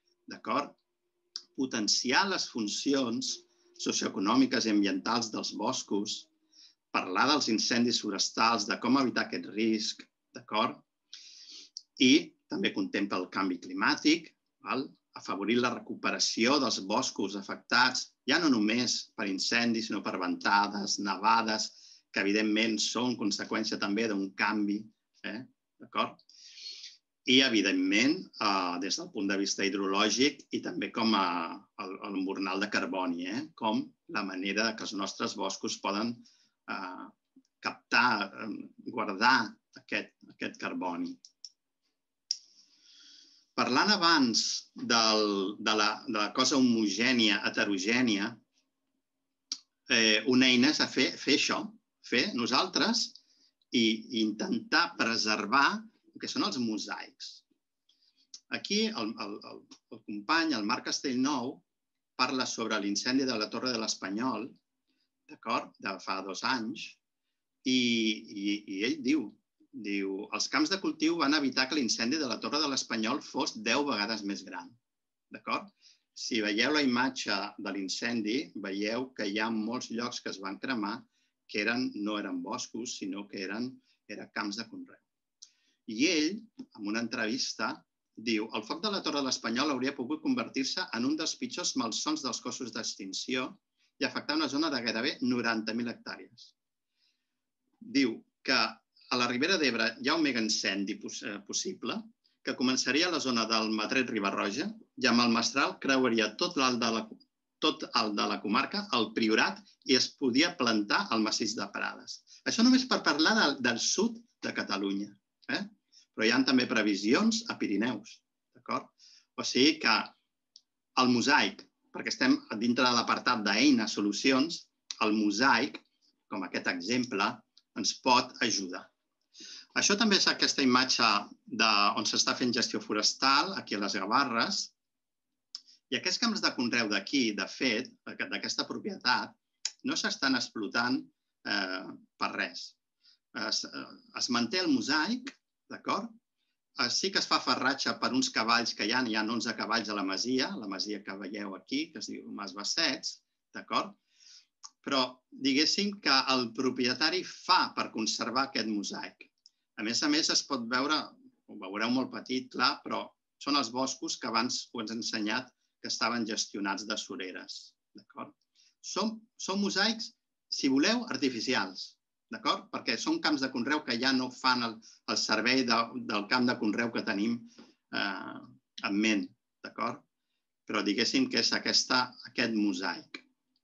potenciar les funcions socioeconòmiques i ambientals dels boscos, parlar dels incendis forestals, de com evitar aquest risc, i també contempla el canvi climàtic, afavorir la recuperació dels boscos afectats, ja no només per incendis, sinó per ventades, nevades, que evidentment són conseqüència també d'un canvi, i evidentment des del punt de vista hidrològic i també com l'embornal de carboni, com la manera que els nostres boscos poden captar, guardar aquest carboni. Parlant abans de la cosa homogènia, heterogènia, una eina és fer això, fer nosaltres i intentar preservar el que són els mosaics. Aquí el company, el Marc Castellnou, parla sobre l'incendi de la Torre de l'Espanyol, de fa 2 anys, i ell diu, els camps de cultiu van evitar que l'incendi de la Torre de l'Espanyol fos 10 vegades més gran. Si veieu la imatge de l'incendi, veieu que hi ha molts llocs que es van cremar que no eren boscos, sinó que eren camps de conreu. I ell, en una entrevista, diu el foc de la Torre de l'Espanyol hauria pogut convertir-se en un dels pitjors malsons dels cossos d'extinció i afectar una zona de gairebé 90.000 hectàrees. Diu que a la Ribera d'Ebre hi ha un megaincendi possible que començaria a la zona del Matret Riba-roja i amb el mestral creuaria tot l'alt de la comarca, el Priorat, i es podia plantar al massís de Prades. Això només per parlar del sud de Catalunya. Però hi ha també previsions a Pirineus. O sigui que el mosaic, perquè estem dintre de l'apartat d'eines, solucions, el mosaic, com aquest exemple, ens pot ajudar. Això també és aquesta imatge on s'està fent gestió forestal, aquí a les Gavarres, i aquests camps de conreu d'aquí, de fet, d'aquesta propietat, no s'estan explotant per res. Es manté el mosaic, d'acord? Sí que es fa farratge per uns cavalls que hi ha 11 cavalls a la masia que veieu aquí, que es diu Mas Bassets, d'acord? Però diguéssim que el propietari fa per conservar aquest mosaic. A més, es pot veure, ho veureu molt petit, clar, però són els boscos que abans us he ensenyat que estaven gestionats de sureres. Són mosaics, si voleu, artificials, perquè són camps de conreu que ja no fan el servei del camp de conreu que tenim en ment. Però diguéssim que és aquest mosaic.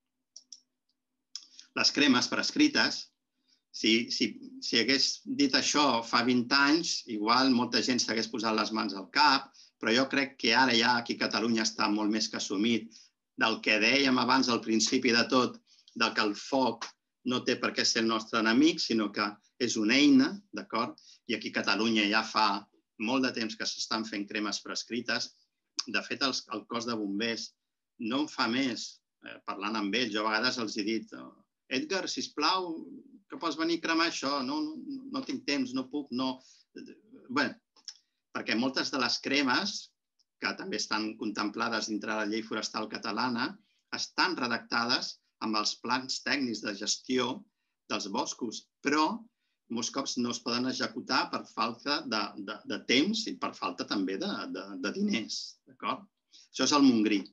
Les cremes prescrites, si hagués dit això fa 20 anys, igual molta gent s'hagués posat les mans al cap, però jo crec que ara ja aquí a Catalunya està molt més que assumit del que dèiem abans al principi de tot, del que el foc no té per què ser el nostre enemic, sinó que és una eina, d'acord? I aquí a Catalunya ja fa molt de temps que s'estan fent cremes prescrites. De fet, el cos de bombers no en fa més, parlant amb ells. Jo a vegades els he dit, Edgar, sisplau, que pots venir a cremar això? No tinc temps, no puc, no... Bé, perquè moltes de les cremes, que també estan contemplades dintre la llei forestal catalana, estan redactades amb els plans tècnics de gestió dels boscos, però molts cops no es poden executar per falta de temps i per falta també de diners. Això és el Montgrí.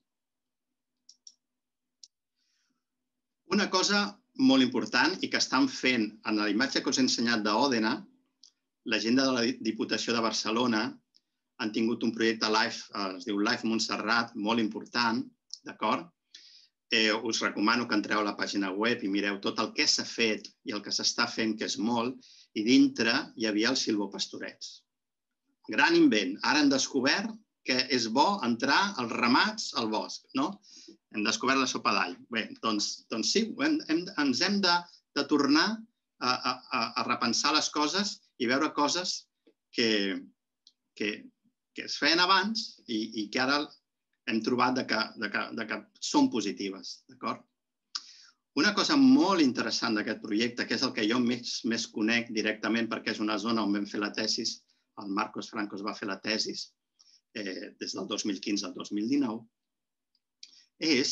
Una cosa molt important i que estan fent en la imatge que us he ensenyat d'Òdena, la gent de la Diputació de Barcelona han tingut un projecte LIFE, es diu LIFE Montserrat, molt important, d'acord? us recomano que entreu a la pàgina web i mireu tot el que s'ha fet i el que s'està fent, que és molt, i dintre hi havia els silvopastorets. Gran invent. Ara hem descobert que és bo entrar als ramats al bosc, no? Hem descobert la sopa d'all. Bé, doncs sí, ens hem de tornar a repensar les coses i veure coses que es feien abans i que ara hem trobat que són positives. Una cosa molt interessant d'aquest projecte, que és el que jo més conec directament perquè és una zona on vam fer la tesis, el Marcos Francos va fer la tesis des del 2015 al 2019, és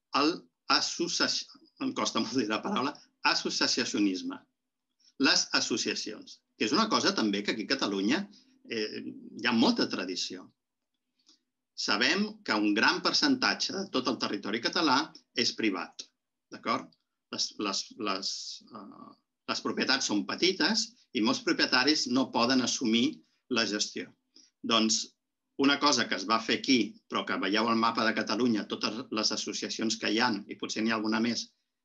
em costa molt dir la paraula, associacionisme. Les associacions, que és una cosa també que aquí a Catalunya hi ha molta tradició. Sabem que un gran percentatge de tot el territori català és privat, d'acord? Les propietats són petites i molts propietaris no poden assumir la gestió. Doncs una cosa que es va fer aquí, però que veieu al mapa de Catalunya, totes les associacions que hi ha, i potser n'hi ha alguna més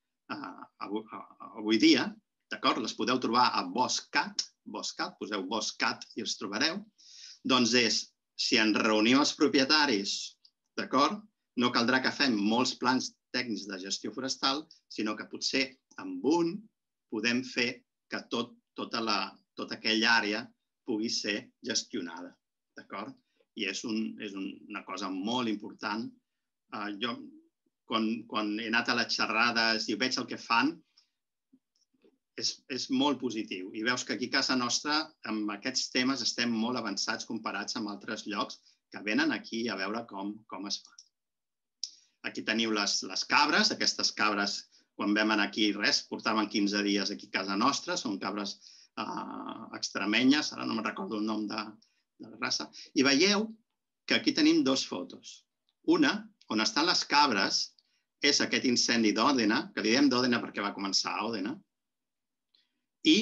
avui dia, d'acord? Les podeu trobar a BoscCat, poseu BoscCat i els trobareu, doncs és, si ens reunim els propietaris, d'acord? No caldrà que fem molts plans tècnics de gestió forestal, sinó que potser amb un podem fer que tota aquella àrea pugui ser gestionada, d'acord? I és una cosa molt important. Jo, quan he anat a les xerrades i veig el que fan, és molt positiu. I veus que aquí a casa nostra, amb aquests temes, estem molt avançats comparats amb altres llocs que venen aquí a veure com es fa. Aquí teniu les cabres. Aquestes cabres, quan vam anar aquí, portaven 15 dies aquí a casa nostra. Són cabres extremenyes, ara no me'n recordo el nom de la raça. I veieu que aquí tenim dues fotos. Una, on estan les cabres, és aquest incendi d'Òdena, que li diem d'Òdena perquè va començar a Òdena. I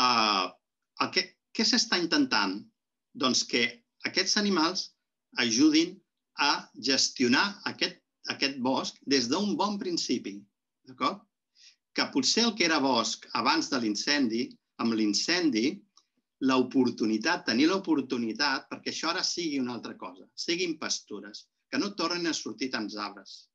què s'està intentant? Doncs que aquests animals ajudin a gestionar aquest bosc des d'un bon principi. Que potser el que era bosc abans de l'incendi, amb l'incendi, tenir l'oportunitat perquè això ara sigui una altra cosa, siguin pastures, que no tornin a sortir tants arbres.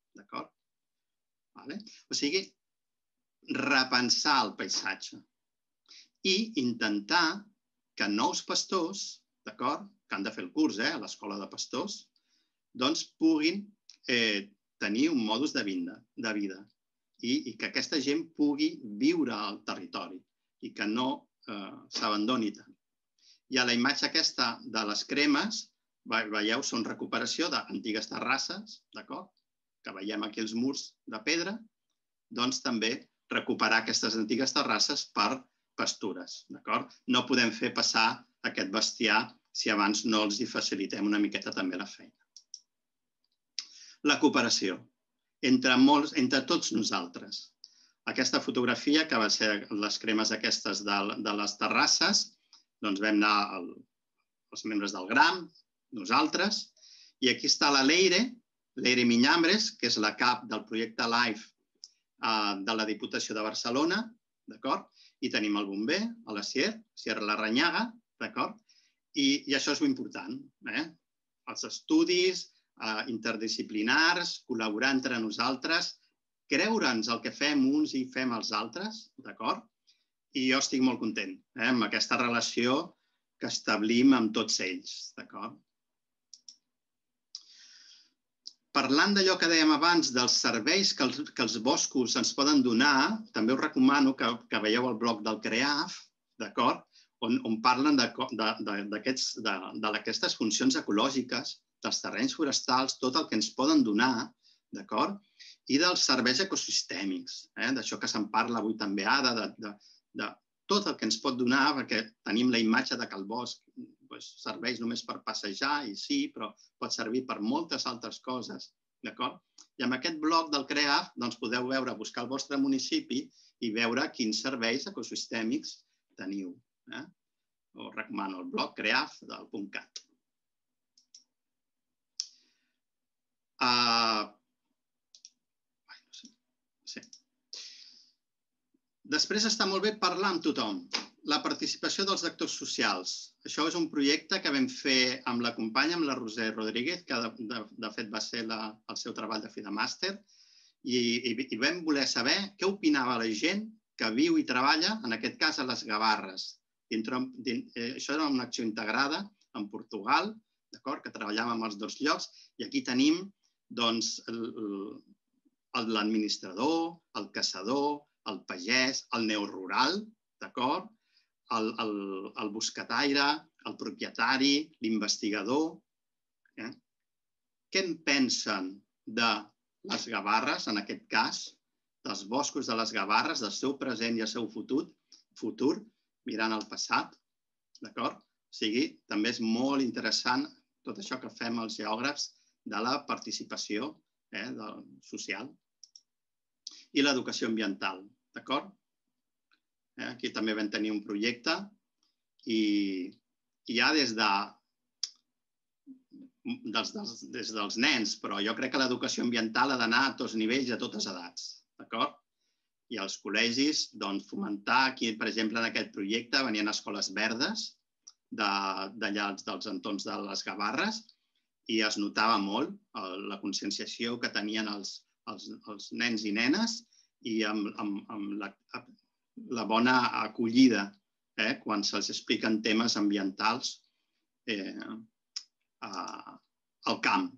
O sigui, repensar el paisatge i intentar que nous pastors, que han de fer el curs a l'escola de pastors, doncs puguin tenir un modus de vida i que aquesta gent pugui viure al territori i que no s'abandoni tant. I a la imatge aquesta de les cremes, veieu, són recuperació d'antigues terrasses, que veiem aquí els murs de pedra, doncs també recuperar aquestes antigues terrasses per pastures. No podem fer passar aquest bestiar si abans no els hi facilitem una miqueta també la feina. La cooperació entre tots nosaltres. Aquesta fotografia, que va ser les cremes aquestes de les terrasses, doncs vam anar els membres del GRAM, nosaltres, i aquí està la Leire Miñambres, que és la cap del projecte LIFE de la Diputació de Barcelona, i tenim el bomber, a la Sierra Larrañaga, i això és important. Els estudis interdisciplinars, col·laborar entre nosaltres, creure'ns el que fem uns i fem els altres, d'acord? I jo estic molt content amb aquesta relació que establim amb tots ells, d'acord? Parlant d'allò que dèiem abans, dels serveis que els boscos ens poden donar, també us recomano que veieu el blog del CREAF, d'acord? On parlen d'aquestes funcions ecològiques, dels terrenys forestals, tot el que ens poden donar, d'acord? I dels serveis ecosistèmics, d'això que se'n parla avui també ara, de tot el que ens pot donar, perquè tenim la imatge que el bosc serveix només per passejar, i sí, però pot servir per moltes altres coses, d'acord? I amb aquest blog del CREAF podeu veure, buscar el vostre municipi i veure quins serveis ecosistèmics teniu. Us recomano el blog CREAF del .cat. Després està molt bé parlar amb tothom. La participació dels actors socials. Això és un projecte que vam fer amb la companya, amb la Roser Rodríguez, que de fet va ser el seu treball de fi de màster, i vam voler saber què opinava la gent que viu i treballa, en aquest cas a les Gavarres. Això era una acció integrada en Portugal, que treballàvem en els dos llocs, i aquí tenim l'administrador, el caçador, el pagès, el neorural, el buscataire, el propietari, l'investigador. Què en pensen de les Gavarres, en aquest cas, dels boscos de les Gavarres, del seu present i el seu futur, mirant el passat? O sigui, també és molt interessant tot això que fem els geògrafs de la participació social i l'educació ambiental. Aquí també vam tenir un projecte i ja des dels nens, però jo crec que l'educació ambiental ha d'anar a tots nivells i a totes edats. I als col·legis fomentar, aquí per exemple en aquest projecte venien escoles verdes d'allà dels entorns de les Gavarres i es notava molt la conscienciació que tenien els nens i nenes i amb la bona acollida quan se'ls expliquen temes ambientals al camp.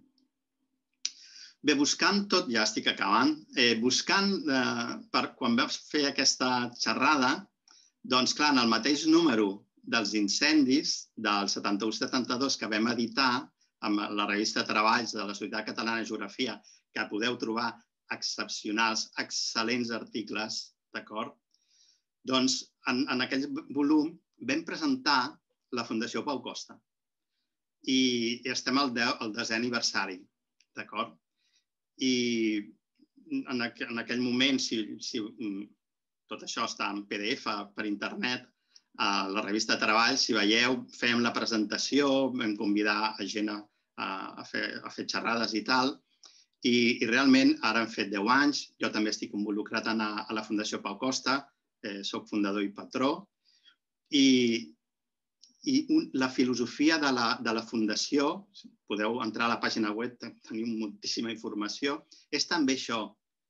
Bé, buscant tot, ja estic acabant, buscant, quan vam fer aquesta xerrada, doncs clar, en el mateix número dels incendis del 71-72 que vam editar amb la revista Treballs de la Societat Catalana de Geografia, que podeu trobar excepcionals, excel·lents articles, d'acord? Doncs en aquell volum vam presentar la Fundació Pau Costa i estem al 10è aniversari, d'acord? I en aquell moment, si tot això està en PDF per internet, a la revista Treball, si veieu, fèiem la presentació, vam convidar a gent a fer xerrades i tal, i realment ara han fet 10 anys, jo també estic involucrat a la Fundació Pau Costa, soc fundador i patró, i la filosofia de la Fundació, podeu entrar a la pàgina web, teniu moltíssima informació, és també això.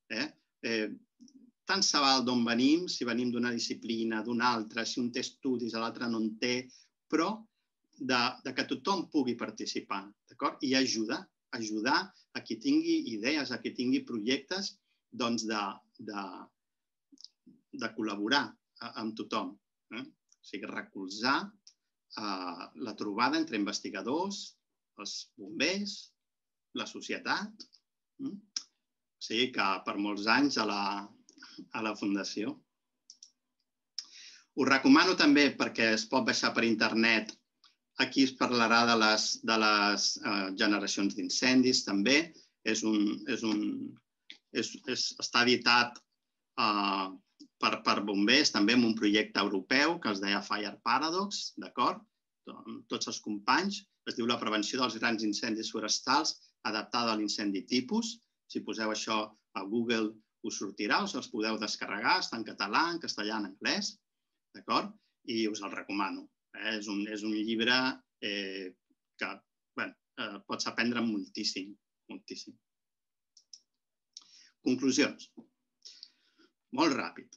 Tant se val d'on venim, si venim d'una disciplina, d'una altra, si un té estudis, l'altre no en té, però que tothom pugui participar i ajudar a qui tingui idees, a qui tingui projectes, doncs de col·laborar amb tothom. O sigui, recolzar la trobada entre investigadors, els bombers, la societat. O sigui que per molts anys a la Fundació. Us recomano també, perquè es pot baixar per internet, aquí es parlarà de les generacions d'incendis també. Està editat per bombers, també amb un projecte europeu que es deia Fire Paradox, d'acord? Tots els companys. Es diu La prevenció dels grans incendis forestals adaptada a l'incendi tipus. Si poseu això a Google us sortirà, us els podeu descarregar, està en català, en castellà, en anglès, d'acord? I us el recomano. És un llibre que pots aprendre moltíssim, moltíssim. Conclusions. Molt ràpid.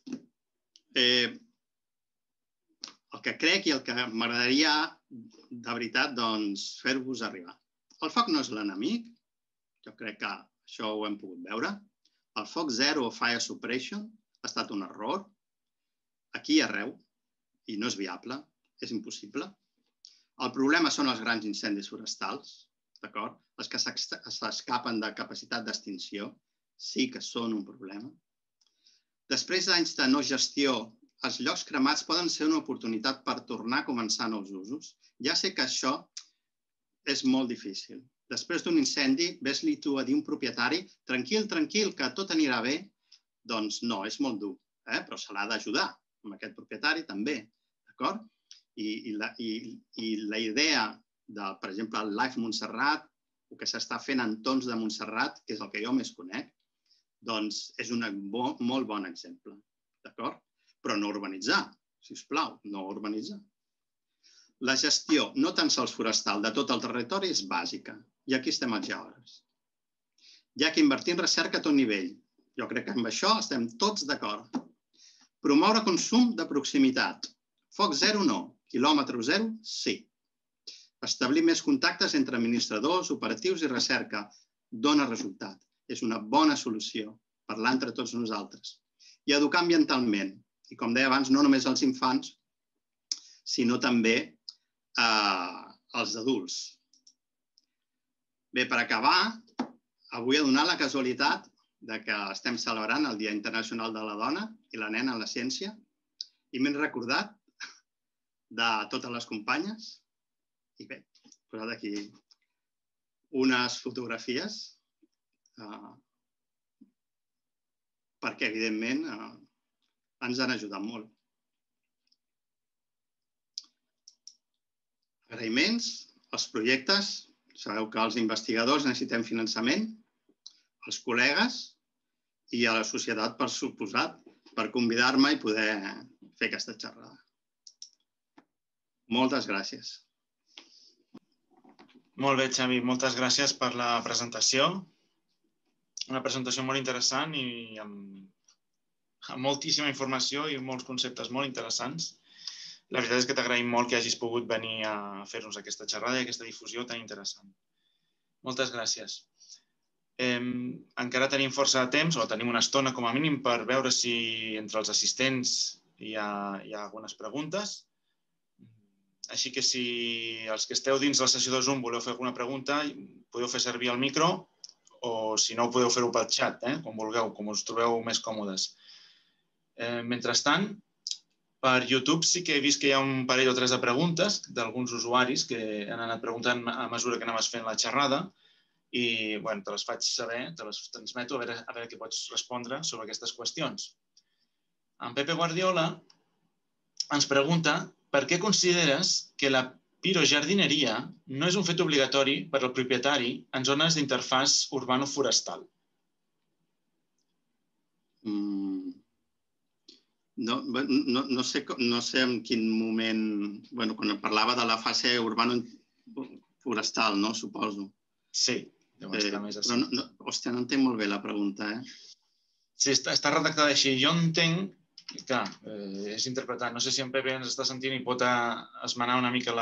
El que crec i el que m'agradaria de veritat fer-vos arribar. El foc no és l'enemic, jo crec que això ho hem pogut veure. El foc zero o fire suppression ha estat un error, aquí i arreu, i no és viable, és impossible. El problema són els grans incendis forestals, d'acord? Els que s'escapen de capacitat d'extinció sí que són un problema. Després d'anys de no gestió, els llocs cremats poden ser una oportunitat per tornar a començar nous usos. Ja sé que això és molt difícil. Després d'un incendi, ves-li tu a dir a un propietari tranquil, tranquil, que tot anirà bé. Doncs no, és molt dur, però se l'ha d'ajudar amb aquest propietari també, d'acord? I la idea de, per exemple, el Life Montserrat, el que s'està fent en entorns de Montserrat, que és el que jo més conec, doncs és un molt bon exemple, d'acord? Però no urbanitzar, sisplau, no urbanitzar. La gestió, no tan sols forestal, de tot el territori és bàsica. I aquí estem els geògrafs. Hi ha que invertir en recerca a tot nivell. Jo crec que amb això estem tots d'acord. Promoure consum de proximitat. Foc zero no, quilòmetre zero sí. Establir més contactes entre administradors, operatius i recerca dona resultat. És una bona solució, parlar entre tots nosaltres. I educar ambientalment. I com deia abans, no només als infants, sinó també als adults. Bé, per acabar, avui ha donat la casualitat que estem celebrant el Dia Internacional de la Dona i la Nena en la Ciència i m'he recordat de totes les companyes i bé, he posat aquí unes fotografies perquè, evidentment, ens han ajudat molt. Agraïments als projectes. Sabeu que els investigadors necessitem finançament, als col·legues i a la societat, per suposat, per convidar-me i poder fer aquesta xerrada. Moltes gràcies. Molt bé, Xavi. Moltes gràcies per la presentació. Una presentació molt interessant i amb moltíssima informació i molts conceptes molt interessants. La veritat és que t'agraïm molt que hagis pogut venir a fer-nos aquesta xerrada i aquesta difusió tan interessant. Moltes gràcies. Encara tenim força de temps, o tenim una estona com a mínim, per veure si entre els assistents hi ha algunes preguntes. Així que si els que esteu dins la sessió de Zoom voleu fer alguna pregunta, podeu fer servir el micro o si no podeu fer-ho pel xat, com vulgueu, com us trobeu més còmodes. Mentrestant, per YouTube sí que he vist que hi ha un parell o tres de preguntes d'alguns usuaris que han anat preguntant a mesura que anaves fent la xerrada i te les faig saber, te les transmeto a veure què pots respondre sobre aquestes qüestions. En Pepe Guardiola ens pregunta per què consideres que la pirojardineria no és un fet obligatori per al propietari en zones d'interfàs urbano-forestal. No sé en quin moment... Quan parlava de la fase urbano-forestal, no? Suposo. Sí, deu estar més així. Hòstia, no entenc molt bé la pregunta, Sí, està redactada així. Jo entenc, clar, és interpretat. No sé si en Pepe ens està sentint i pot esmenar una mica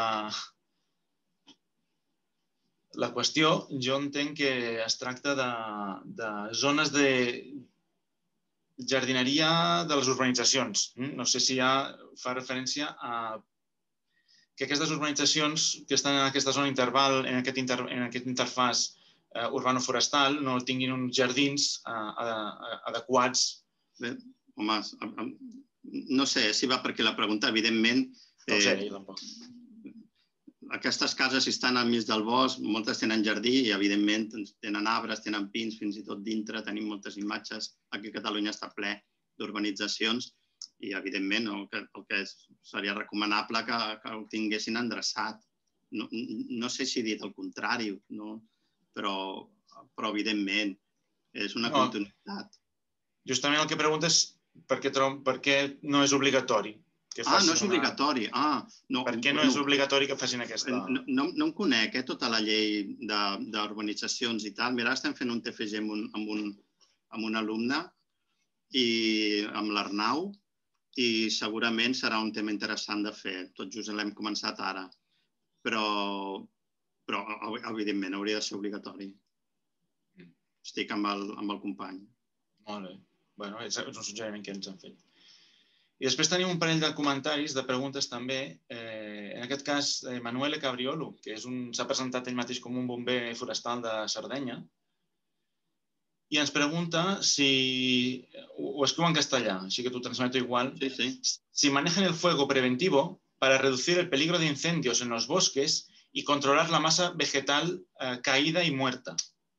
la qüestió. Jo entenc que es tracta de zones de jardineria de les urbanitzacions. No sé si fa referència a que aquestes urbanitzacions que estan en aquesta zona interval, en aquest interfàs urbano-forestal, no tinguin uns jardins adequats. Home, no sé si va perquè la pregunta, evidentment... No ho sé, jo tampoc. Aquestes cases, si estan al mig del bosc, moltes tenen jardí i, evidentment, tenen arbres, tenen pins, fins i tot dintre. Tenim moltes imatges. Aquí a Catalunya està ple d'urbanitzacions i, evidentment, el que seria recomanable que ho tinguessin endreçat. No sé si he dit el contrari, però, evidentment, és una continuïtat. Justament el que pregunta és per què no és obligatori. No és obligatori. Per què no és obligatori que facin aquesta? No em conec tota la llei d'urbanitzacions i tal. Mira, estem fent un TFG amb un alumne i amb l'Arnau i segurament serà un tema interessant de fer. Tot just l'hem començat ara. Però, evidentment, hauria de ser obligatori. Estic amb el company. Molt bé. És un suggeriment que ens han fet. I després tenim un parell de comentaris, de preguntes també. En aquest cas, Manuel Cabriolo, que s'ha presentat ell mateix com un bomber forestal de Sardenya, i ens pregunta si, ho escriu en castellà, així que t'ho transmeto igual, si manejan el fuego preventivo para reducir el peligro de incendios en los bosques y controlar la masa vegetal caída y muerta.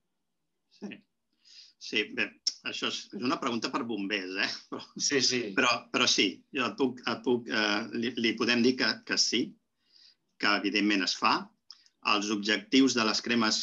Sí, bé, això és una pregunta per bombers, Sí. Però sí, li podem dir que sí, que evidentment es fa. Els objectius de les cremes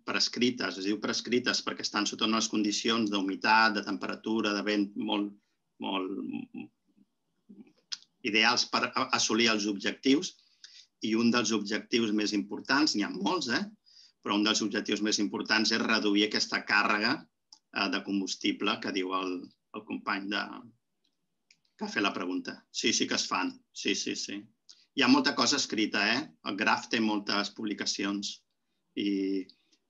prescrites, es diu prescrites perquè estan sota unes condicions d'humitat, de temperatura, de vent molt ideals per assolir els objectius, i un dels objectius més importants, n'hi ha molts, però un dels objectius més importants és reduir aquesta càrrega de combustible que diu el company que ha fet la pregunta. Sí, sí que es fan. Sí. Hi ha molta cosa escrita, El Graf té moltes publicacions. I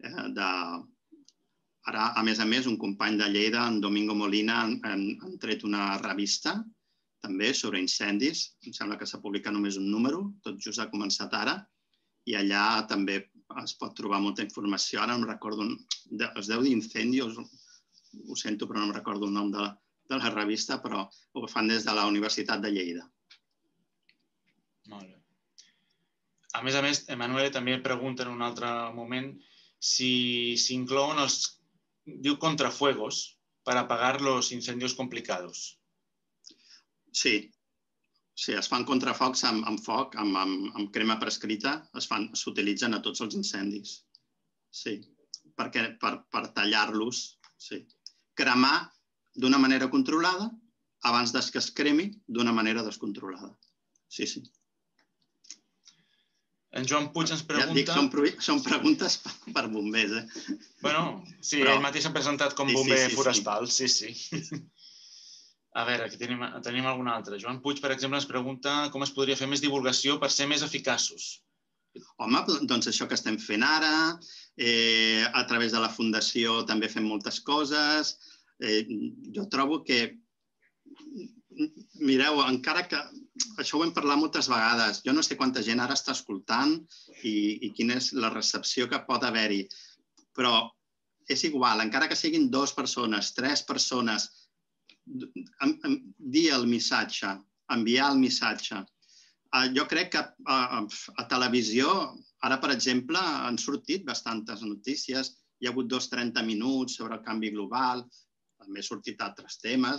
ara, a més, un company de Lleida, en Domingo Molina, han tret una revista també sobre incendis. Em sembla que s'ha publicat només un número, tot just ha començat ara, i allà també es pot trobar molta informació. Ara no em recordo, es deu dir Incendios, ho sento, però no em recordo el nom de la revista, però ho fan des de la Universitat de Lleida. Molt bé. A més, Emanuel també pregunta en un altre moment si s'inclouen els, diu, contrafuegos per apagar los incendios complicados. Sí, es fan contrafocs amb foc, amb crema prescrita, s'utilitzen a tots els incendis. Sí, perquè per tallar-los, sí. Cremar d'una manera controlada abans que es cremi d'una manera descontrolada. Sí. En Joan Puig ens pregunta... Ja dic, són preguntes per bombers, Bueno, sí, ell mateix s'ha presentat com bomber forestal, sí. A veure, aquí tenim algun altre. Joan Puig, per exemple, ens pregunta com es podria fer més divulgació per ser més eficaços. Home, doncs això que estem fent ara, a través de la Fundació també fem moltes coses. Jo trobo que, mireu, encara que això ho hem parlat moltes vegades, jo no sé quanta gent ara està escoltant i quina és la recepció que pot haver-hi, però és igual, encara que siguin 2 persones, 3 persones, dir el missatge, enviar el missatge. Jo crec que a televisió, ara, per exemple, han sortit bastantes notícies. Hi ha hagut 30 minuts sobre el canvi global, també han sortit altres temes,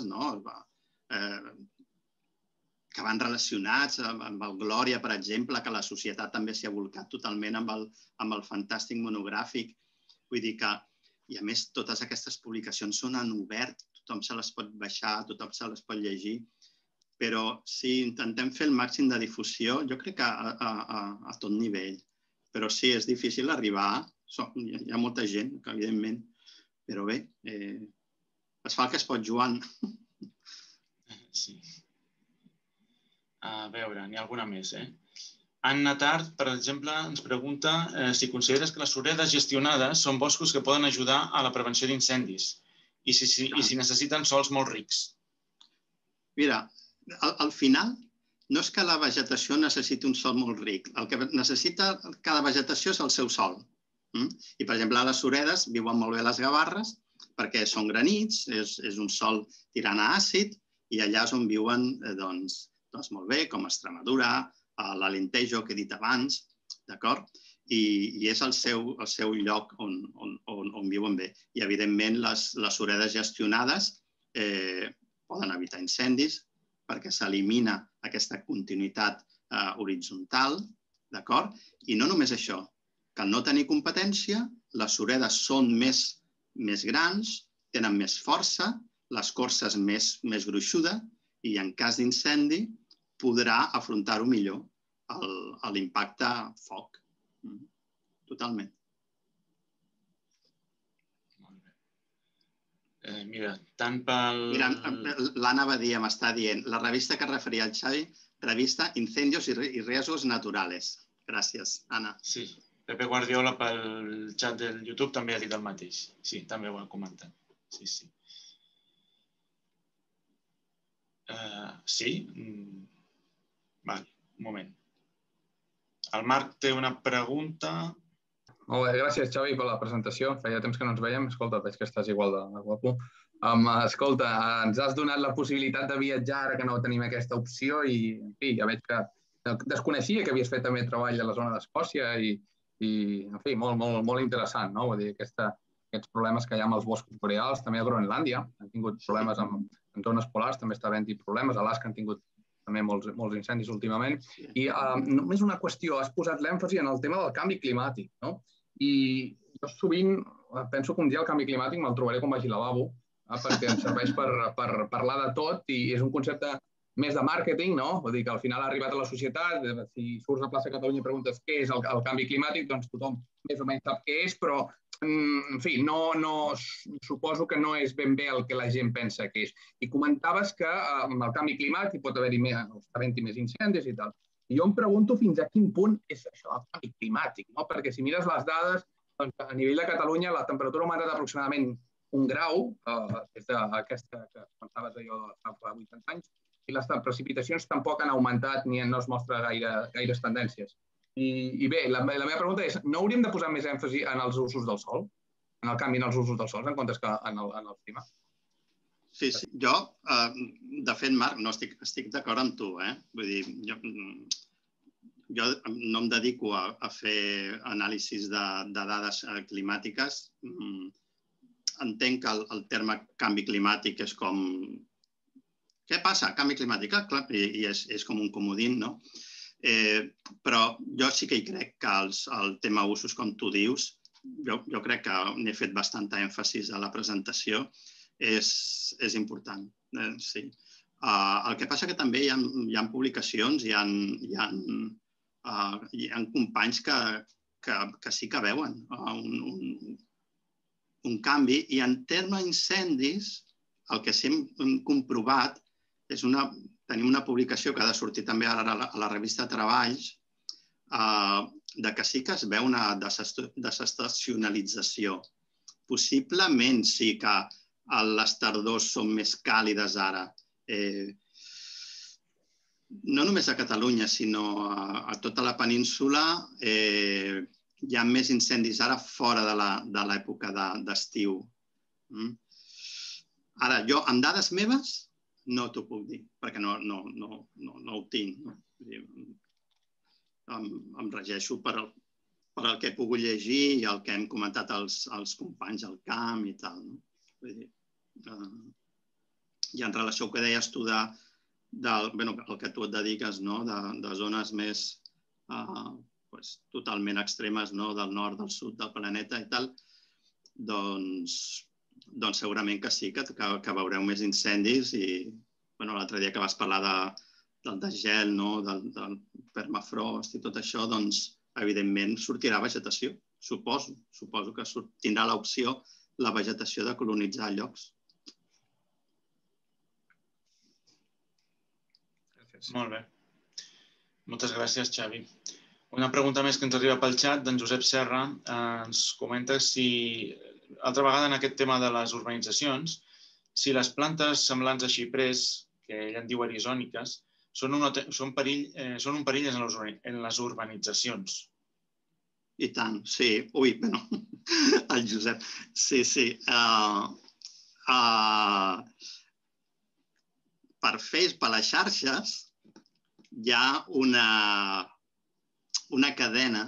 que van relacionats amb el Glòria, per exemple, que la societat també s'hi ha volcat totalment amb el fantàstic monogràfic. Vull dir que, i a més, totes aquestes publicacions són en obert, tothom se les pot baixar, tothom se les pot llegir, però si intentem fer el màxim de difusió, jo crec que a tot nivell. Però sí, és difícil arribar, hi ha molta gent, evidentment, però bé, es fa el que es pot, Joan. Sí. A veure, n'hi ha alguna més, Anna Tard, per exemple, ens pregunta si consideres que les suredes gestionades són boscos que poden ajudar a la prevenció d'incendis i si necessiten sòls molt rics. Mira, al final no és que la vegetació necessiti un sòl molt ric. El que necessita cada vegetació és el seu sòl. I, per exemple, a les suredes viuen molt bé les gavarres perquè són granits, és un sòl tirant a àcid i allà és on viuen molt bé, com a Extremadura, l'Alentejo, que he dit abans, d'acord? I és el seu lloc on viuen bé. I, evidentment, les suredes gestionades poden evitar incendis perquè s'elimina aquesta continuïtat horitzontal, d'acord? I no només això, que al no tenir competència, les suredes són més grans, tenen més força, l'escorça és més gruixuda i, en cas d'incendi, podrà afrontar-ho millor, l'impacte foc. Totalment. Molt bé. Mira, tant pel... Mira, l'Anna Badia m'està dient, la revista que es referia al Xavi, revista Incendios y Riesgos Naturales. Gràcies, Anna. Sí, Pepe Guardiola pel xat del YouTube també ha dit el mateix. Sí, també ho ha comentat. Sí. Sí? Vale, un moment. El Marc té una pregunta. Molt bé, gràcies, Xavi, per la presentació. Feia temps que no ens veiem. Escolta, veig que estàs igual de guapo. Escolta, ens has donat la possibilitat de viatjar ara que no tenim aquesta opció i, en fi, ja veig que desconeixia que havies fet també treball a la zona d'Escòcia i, en fi, molt interessant, no? Vull dir, aquests problemes que hi ha amb els boscos boreals, també a Groenlàndia, han tingut problemes en zones polars, també està havent-hi problemes, a Alaska han tingut també molts incendis últimament. I només una qüestió, has posat l'èmfasi en el tema del canvi climàtic, no? I jo sovint penso que un dia el canvi climàtic me'l trobaré quan vagi al lavabo perquè ens serveix per parlar de tot i és un concepte més de màrqueting, no? Vull dir que al final ha arribat a la societat, si surts a plaça Catalunya i preguntes què és el canvi climàtic, doncs tothom més o menys sap què és, però, en fi, suposo que no és ben bé el que la gent pensa que és. I comentaves que amb el canvi climàtic pot haver-hi més incendis i tal. I jo em pregunto fins a quin punt és això, el canvi climàtic, no? Perquè si mires les dades, doncs, a nivell de Catalunya la temperatura ha augmentat aproximadament 1 grau, des d'aquesta que pensaves jo fa 80 anys, i les precipitacions tampoc han augmentat ni no es mostra gaires tendències. I bé, la meva pregunta és, no hauríem de posar més èmfasi en els usos del sol? En el canvi en els usos del sol, en comptes que en el clima? Sí. Jo, de fet, Marc, no estic d'acord amb tu. Vull dir, jo no em dedico a fer anàlisis de dades climàtiques. Entenc que el terme canvi climàtic és com... Què passa? Canvi climàtic? Clar, i és com un comodín, no? Però jo sí que hi crec que el tema usos, com tu dius, jo crec que n'he fet bastanta èmfasis a la presentació, és important. Sí. El que passa que també hi ha publicacions, hi ha companys que sí que veuen un canvi i en termes d'incendis, el que sí hem comprovat és tenim una publicació que ha de sortir també ara a la revista Treballs, de que sí que es veu una desestacionalització. Possiblement sí que les tardors són més càlides ara. No només a Catalunya, sinó a tota la península hi ha més incendis ara fora de l'època d'estiu. Ara, jo, amb dades meves, no t'ho puc dir, perquè no ho tinc. Em regeixo per el que he pogut llegir i el que hem comentat els companys al camp i tal. I en relació al que deies tu el que tu et dediques, de zones més totalment extremes del nord, del sud del planeta i tal, doncs segurament que sí, que veureu més incendis i l'altre dia que vas parlar del desgel, del permafrost i tot això, doncs evidentment sortirà vegetació, suposo. Suposo que tindrà l'opció la vegetació de colonitzar llocs. Molt bé. Moltes gràcies, Xavi. Una pregunta més que ens arriba pel xat d'en Josep Serra. Ens comenta si, altra vegada en aquest tema de les urbanitzacions, si les plantes semblants a xiprers, que ell en diu arizòniques, són un perill en les urbanitzacions. I tant, sí. Ui, el Josep. Sí. Per les xarxes hi ha una cadena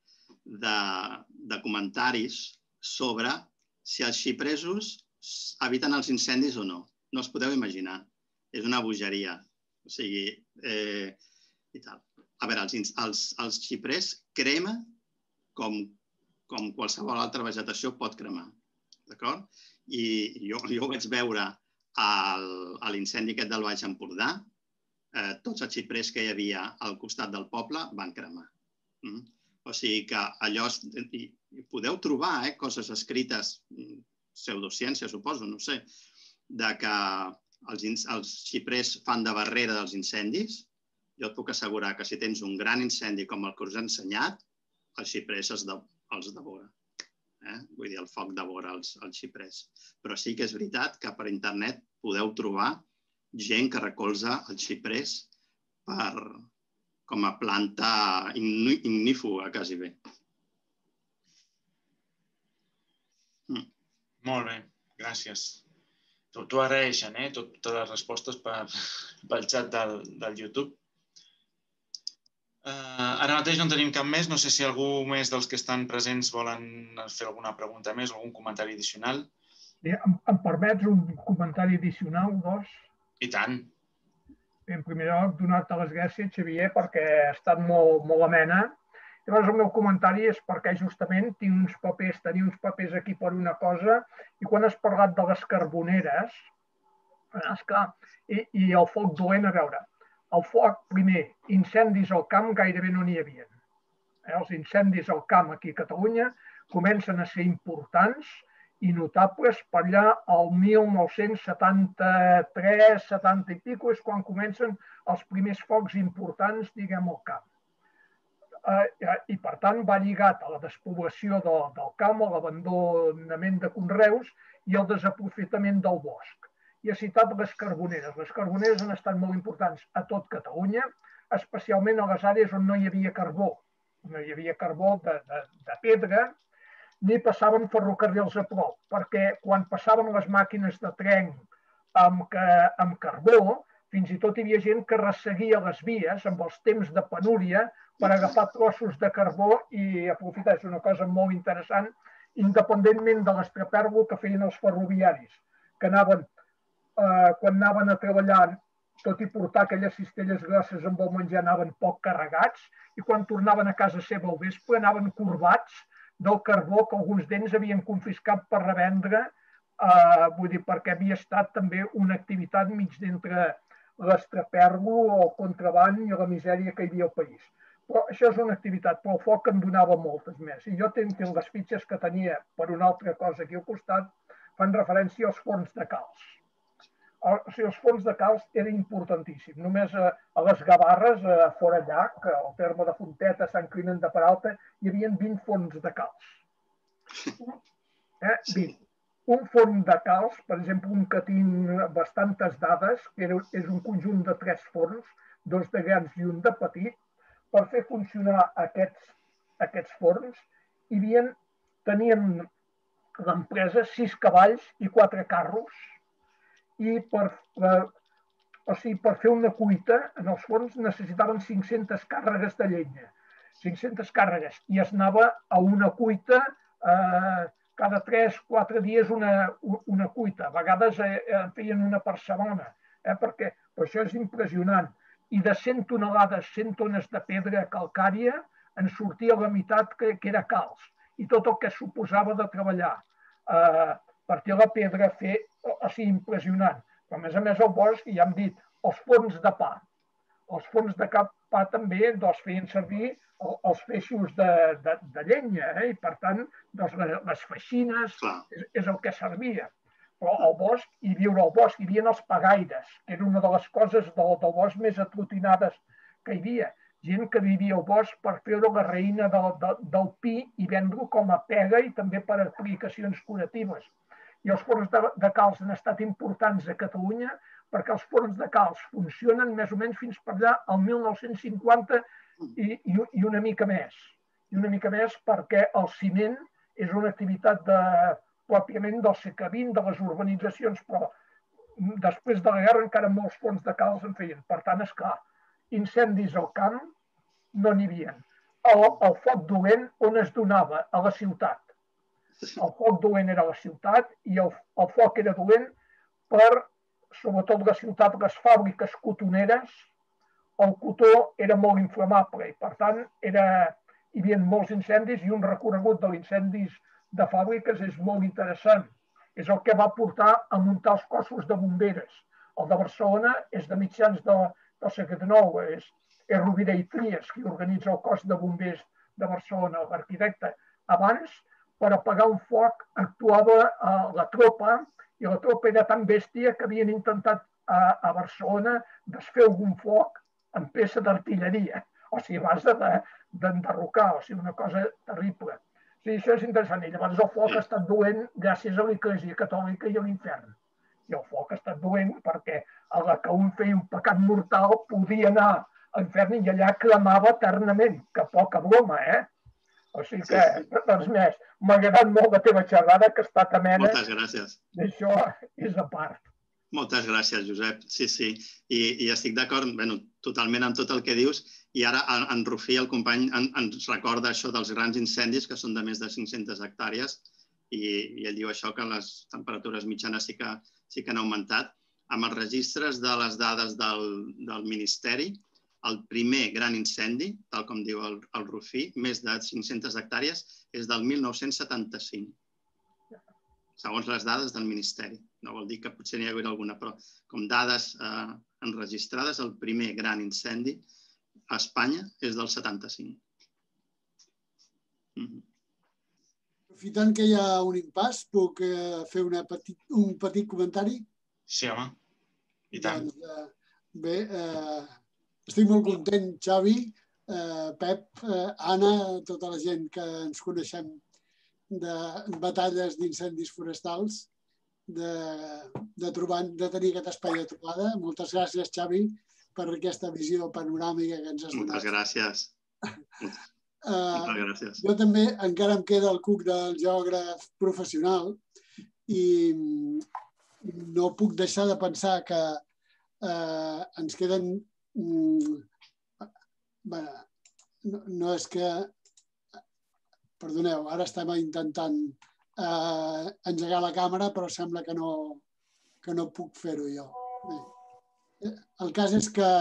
de comentaris sobre si els xipresos eviten els incendis o no. No us podeu imaginar. És una bogeria. O sigui, i tal. A veure, els xiprers cremen com qualsevol altra vegetació pot cremar. D'acord? I jo ho vaig veure a l'incendi aquest del Baix Empordà. Tots els xiprers que hi havia al costat del poble van cremar. O sigui que allò... Podeu trobar coses escrites, pseudociència, suposo, no sé, de que els xiprers fan de barrera dels incendis. Jo et puc assegurar que si tens un gran incendi com el que us he ensenyat, els xiprers els devora. Vull dir, el foc devora els xiprers. Però sí que és veritat que per internet podeu trobar gent que recolza els xiprers com a planta ignífuga, quasi bé. Molt bé, gràcies. T'ho agraeixen, totes les respostes pel xat del YouTube. Ara mateix no en tenim cap més. No sé si algú més dels que estan presents volen fer alguna pregunta més o algun comentari addicional. Em permets un comentari addicional, dos? I tant. En primer lloc, donar-te les gràcies, Xavier, perquè ha estat molt amena Llavors el meu comentari és perquè justament tenia uns papers aquí per una cosa, i quan has parlat de les carboneres, esclar, i el foc dolent, a veure, el foc, primer, incendis al camp gairebé no n'hi havia. Els incendis al camp aquí a Catalunya comencen a ser importants i notables per allà al 1973, 70 i pico, és quan comencen els primers focs importants, diguem, al camp. I per tant va lligat a la despoblació del camp, a l'abandonament de conreus i al desaprofitament del bosc. I ha citat les carboneres. Les carboneres han estat molt importants a tot Catalunya, especialment a les àrees on no hi havia carbó. No hi havia carbó de pedra, ni passaven ferrocarrils a prop, perquè quan passaven les màquines de tren amb carbó, fins i tot hi havia gent que resseguia les vies amb els temps de penúria per agafar trossos de carbó i aprofitar. És una cosa molt interessant, independentment de l'estrapèrgol que feien els ferroviaris, que anaven, quan anaven a treballar, tot i portar aquelles cistelles grosses amb el menjar, anaven poc carregats, i quan tornaven a casa seva al vespre anaven corbats del carbó que alguns d'ells havien confiscat per revendre, vull dir, perquè havia estat també una activitat mig d'entre l'estrapèrgol, el contraban i la misèria que hi havia al país. Però això és una activitat, però el foc en donava moltes més. I jo tinc les fitxes que tenia per una altra cosa aquí al costat, fan referència als forns de calç. O sigui, els forns de calç era importantíssim. Només a les Gavarres, a Forallac, al terme de Fonteta, Sant Climent de Peralta, hi havia 20 forns de calç. 20. Un forn de calç, per exemple, un que tinc bastantes dades, que és un conjunt de 3 forns, 2 de grans i un de petit, per fer funcionar aquests forns, tenien l'empresa 6 cavalls i 4 carros, i per fer una cuita en els forns necessitaven 500 càrregues de llenya. 500 càrregues. I es anava a una cuita cada 3-4 dies una cuita. A vegades feien una per setmana, perquè això és impressionant. I de 100 tonelades, 100 tones de pedra calcària, en sortia la meitat que era calç. I tot el que suposava de treballar. Partir la pedra, impressionant. Però a més el bosc, ja hem dit, els forns de pa. Els forns de pa també els feien servir els feixos de llenya, i per tant les feixines és el que servia. Però al bosc, i viure al bosc, hi havia els pagaires, que era una de les coses del bosc més atrutinades que hi havia. Gent que vivia al bosc per fer la reïna del pi i vendre-ho com a pega i també per aplicacions curatives. I els forns de calç han estat importants a Catalunya perquè els forns de calç funcionen més o menys fins per allà al 1950 i una mica més. I una mica més perquè el ciment és una activitat pròpiament del segle XX, de les urbanitzacions, però després de la guerra encara molts forns de calç en feien. Per tant, esclar, incendis al camp no n'hi havia. El foc dolent on es donava? A la ciutat. El foc dolent era a la ciutat i el foc era dolent per, sobretot la ciutat, les fàbriques cotoneres. El cotó era molt inflamable i, per tant, hi havia molts incendis i un recorregut de incendis de fàbriques és molt interessant. És el que va portar a muntar els cossos de bomberes. El de Barcelona és de mitjans del segle XIX, és Rovira i Trias, qui organitza el cos de bombers de Barcelona, l'arquitecte. Abans, per apagar un foc, actuava la tropa, i la tropa era tan bèstia que havien intentat a Barcelona desfer algun foc amb peça d'artilleria, o sigui, a base d'enderrocar, o sigui, una cosa terrible. O sigui, això és interessant. I llavors el foc ha estat dolent gràcies a l'Església Catòlica i a l'infern. I el foc ha estat dolent perquè a la que un feia un pecat mortal podia anar a l'infern i allà clamava eternament, que poca broma, O sigui que, doncs més, m'ha agradat molt la teva xerrada, que ha estat amena. Moltes gràcies. Això és a part. Moltes gràcies, Josep. Sí. I estic d'acord totalment amb tot el que dius. I ara en Rufí, el company, ens recorda això dels grans incendis, que són de més de 500 hectàrees, i ell diu això, que les temperatures mitjanes sí que han augmentat. Amb els registres de les dades del Ministeri, el primer gran incendi, tal com diu el Rufí, més de 500 hectàrees, és del 1975, segons les dades del Ministeri. No vol dir que potser n'hi hagi alguna, però com dades enregistrades, el primer gran incendi a Espanya és del 75. Aprofitant que hi ha un impàs, puc fer un petit comentari? Sí, home. I tant. Bé, estic molt content, Xavi, Pep, Anna, tota la gent que ens coneixem de batalles d'incendis forestals, de tenir aquest espai de trobada. Moltes gràcies, Xavi, per aquesta visió panoràmica que ens has donat. Moltes gràcies. Moltes gràcies. Jo també encara em queda el cuc del geògraf professional i no puc deixar de pensar que ens queden... No és que... Perdoneu, ara estem intentant engegar la càmera, però sembla que no puc fer-ho jo. El cas és que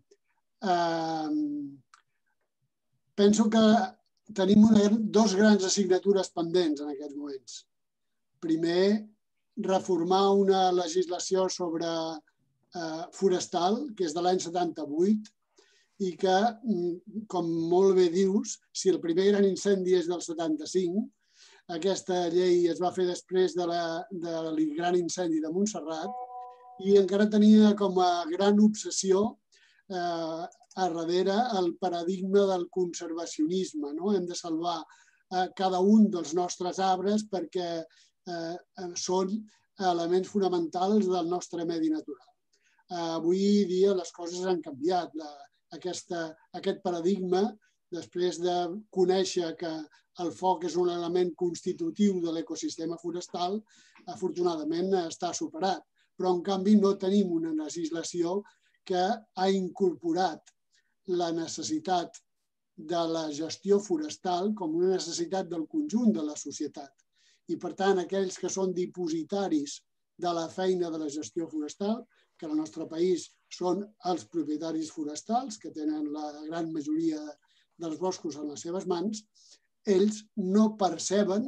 penso que tenim dos grans assignatures pendents en aquests moments. Primer, reformar una legislació sobre forestal, que és de l'any 78, i que, com molt bé dius, si el primer gran incendi és del 75, aquesta llei es va fer després del gran incendi de Montserrat i encara tenia com a gran obsessió a darrere el paradigma del conservacionisme. Hem de salvar cada un dels nostres arbres perquè són elements fonamentals del nostre medi natural. Avui dia les coses han canviat. Aquest paradigma, després de conèixer que el foc és un element constitutiu de l'ecosistema forestal, afortunadament està superat. Però, en canvi, no tenim una legislació que ha incorporat la necessitat de la gestió forestal com una necessitat del conjunt de la societat. I, per tant, aquells que són dipositaris de la feina de la gestió forestal, que al nostre país són els propietaris forestals, que tenen la gran majoria dels boscos en les seves mans, ells no perceben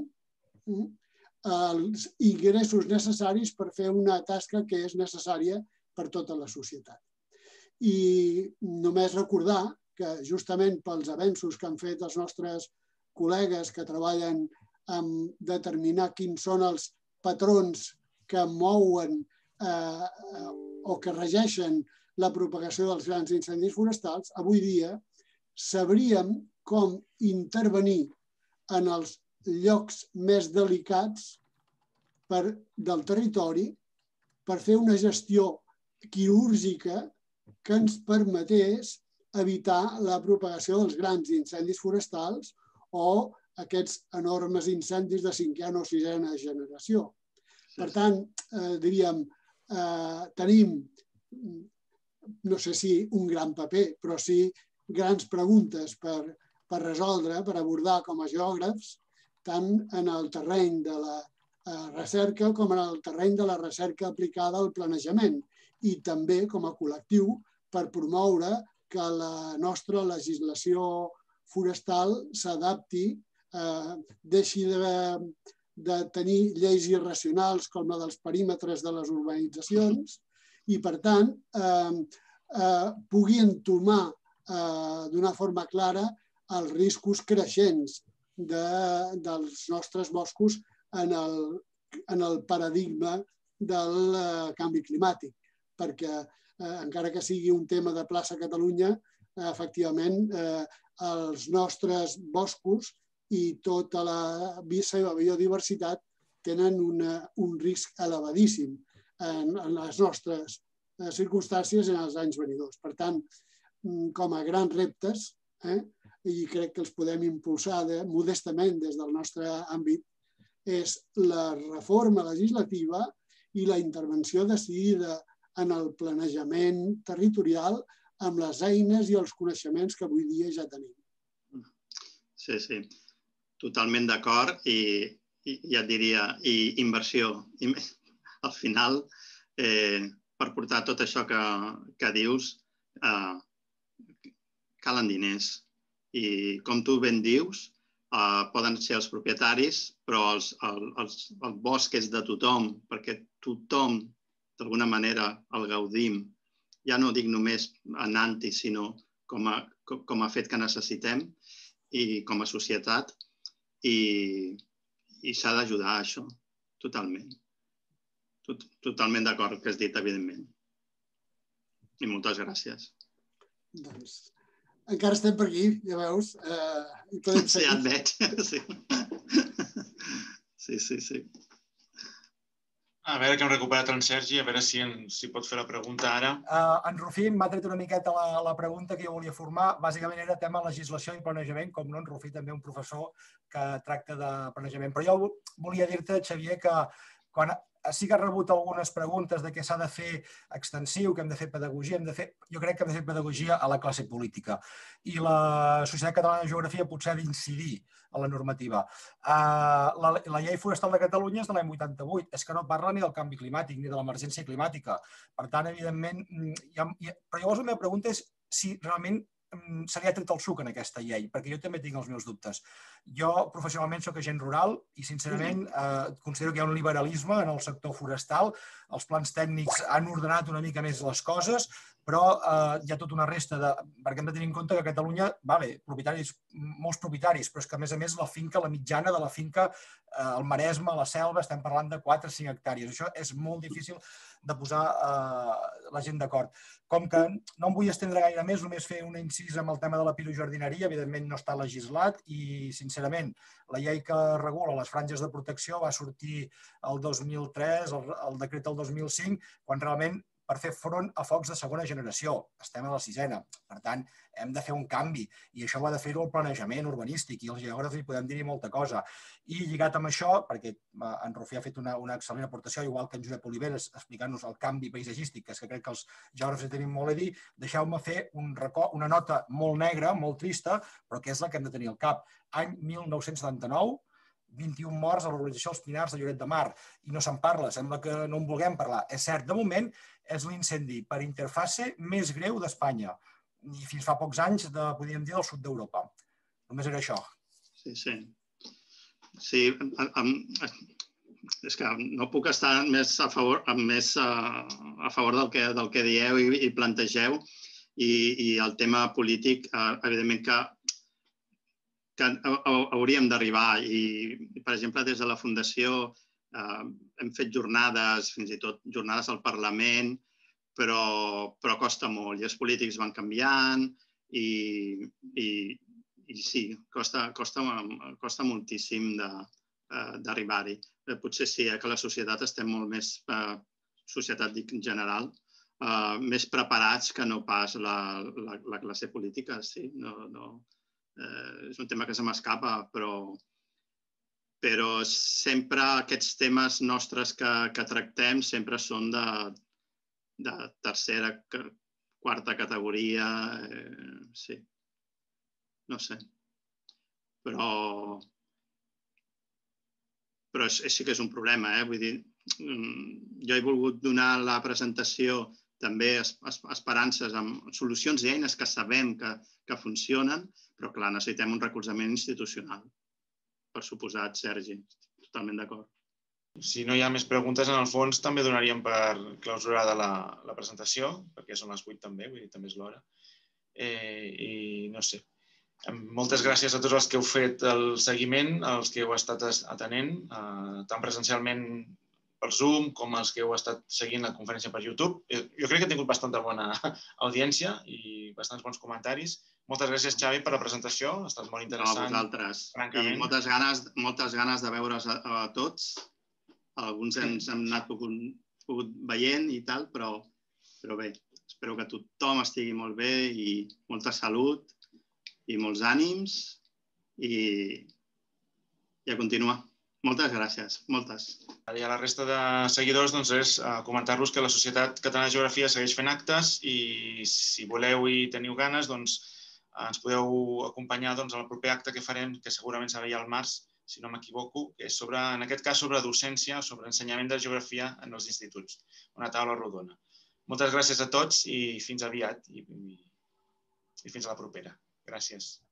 els ingressos necessaris per fer una tasca que és necessària per tota la societat. I només recordar que justament pels avenços que han fet els nostres col·legues que treballen en determinar quins són els patrons que mouen o que regeixen la propagació dels grans incendis forestals, avui dia sabríem com intervenir en els llocs més delicats del territori per fer una gestió quirúrgica que ens permetés evitar la propagació dels grans incendis forestals o aquests enormes incendis de 5a o 6a generació. Per tant, diríem, tenim, no sé si un gran paper, però sí grans preguntes per resoldre, per abordar com a geògrafs, tant en el terreny de la recerca com en el terreny de la recerca aplicada al planejament i també com a col·lectiu per promoure que la nostra legislació forestal s'adapti, deixi de tenir lleis irracionals com la dels perímetres de les urbanitzacions i, per tant, pugui entomar d'una forma clara els riscos creixents dels nostres boscos en el paradigma del canvi climàtic, perquè encara que sigui un tema de plaça Catalunya, efectivament els nostres boscos i tota la seva biodiversitat tenen un risc elevadíssim en les nostres circumstàncies en els anys venidors. Per tant, com a grans reptes, i crec que els podem impulsar modestament des del nostre àmbit, és la reforma legislativa i la intervenció decidida en el planejament territorial amb les eines i els coneixements que avui dia ja tenim. Sí, sí, totalment d'acord i ja et diria, i inversió. Al final, per portar tot això que dius, calen diners. I com tu ben dius, poden ser els propietaris, però el bosc és de tothom, perquè tothom, d'alguna manera, el gaudim. Ja no dic només anant-hi, sinó com a fet que necessitem i com a societat. I s'ha d'ajudar a això, totalment. Totalment d'acord que has dit, evidentment. I moltes gràcies. Doncs encara estem per aquí, ja veus. I podem seguir. Sí, ja et veig. Sí. A veure que hem recuperat en Sergi, a veure si pot fer la pregunta ara. En Rufí m'ha tret una miqueta la pregunta que jo volia formar. Bàsicament era tema legislació i planejament, com no, en Rufí també un professor que tracta de planejament. Però jo volia dir-te, Xavier, que quan sí que has rebut algunes preguntes de què s'ha de fer extensiu, que hem de fer pedagogia, jo crec que hem de fer pedagogia a la classe política. I la Societat Catalana de Geografia potser ha d'incidir a la normativa. La llei forestal de Catalunya és de l'any 88, és que no parla ni del canvi climàtic ni de l'emergència climàtica. Per tant, evidentment, però llavors la meva pregunta és si realment se li ha tret el suc en aquesta llei, perquè jo també tinc els meus dubtes. Jo professionalment soc agent rural i sincerament considero que hi ha un liberalisme en el sector forestal, els plans tècnics han ordenat una mica més les coses, però hi ha tota una resta de... perquè hem de tenir en compte que a Catalunya, propietaris, molts propietaris, però és que a més la finca, la mitjana de la finca, el Maresme, la Selva, estem parlant de 4 o 5 hectàrees. Això és molt difícil de posar la gent d'acord. Com que no em vull estendre gaire més, només fer una incís amb el tema de la pirojardineria, evidentment no està legislat i, sincerament, la llei que regula les franges de protecció va sortir el 2003, el decret del 2005, quan realment per fer front a focs de segona generació. Estem a la 6ena. Per tant, hem de fer un canvi i això ho ha de fer-ho el planejament urbanístic i els geògrafs hi podem dir-hi molta cosa. I lligat amb això, perquè en Rufí ha fet una excel·lent aportació, igual que en Josep Oliveres, explicant-nos el canvi paisatgístic, que és que crec que els geògrafs hi tenim molt a dir, deixeu-me fer una nota molt negra, molt trista, però que és la que hem de tenir al cap. Any 1979, 21 morts a l'organització dels Pinars de Lloret de Mar i no se'n parla, sembla que no en vulguem parlar. És cert, de moment és l'incendi per interfase més greu d'Espanya i fins fa pocs anys, podríem dir, del sud d'Europa. Només era això. Sí, és que no puc estar més a favor del que dieu i plantegeu i el tema polític, evidentment que hauríem d'arribar i, per exemple, des de la Fundació hem fet jornades, fins i tot jornades al Parlament, però costa molt i els polítics van canviant i sí, costa moltíssim d'arribar-hi. Potser sí que la societat estem molt més, societat dic en general, més preparats que no pas la classe política, sí, no. És un tema que se m'escapa, però sempre aquests temes nostres que tractem sempre són de tercera, quarta categoria, sí, no sé. Però sí que és un problema, vull dir, jo he volgut donar la presentació també esperances amb solucions i eines que sabem que funcionen, però clar, necessitem un recolzament institucional. Per suposat, Sergi, totalment d'acord. Si no hi ha més preguntes, en el fons també donaríem per clausurada la presentació, perquè són les 8 també, vull dir, també és l'hora. I no sé, moltes gràcies a tots els que heu fet el seguiment, als que heu estat atenent, tant presencialment per Zoom com els que heu estat seguint la conferència per YouTube. Jo crec que ha tingut bastanta bona audiència i bastants bons comentaris. Moltes gràcies, Xavi, per la presentació. Ha estat molt interessant. A vosaltres. I moltes ganes de veure's a tots. Alguns ens hem anat pogut veient i tal, però bé, espero que tothom estigui molt bé i molta salut i molts ànims i a continuar. Moltes gràcies, moltes. I a la resta de seguidors, doncs, és comentar-vos que la Societat Catalana de Geografia segueix fent actes i si voleu i teniu ganes, doncs ens podeu acompanyar en el proper acte que farem, que segurament serà ja al març, si no m'equivoco, que és en aquest cas sobre docència, sobre ensenyament de geografia en els instituts, una taula rodona. Moltes gràcies a tots i fins aviat. I i fins a la propera. Gràcies.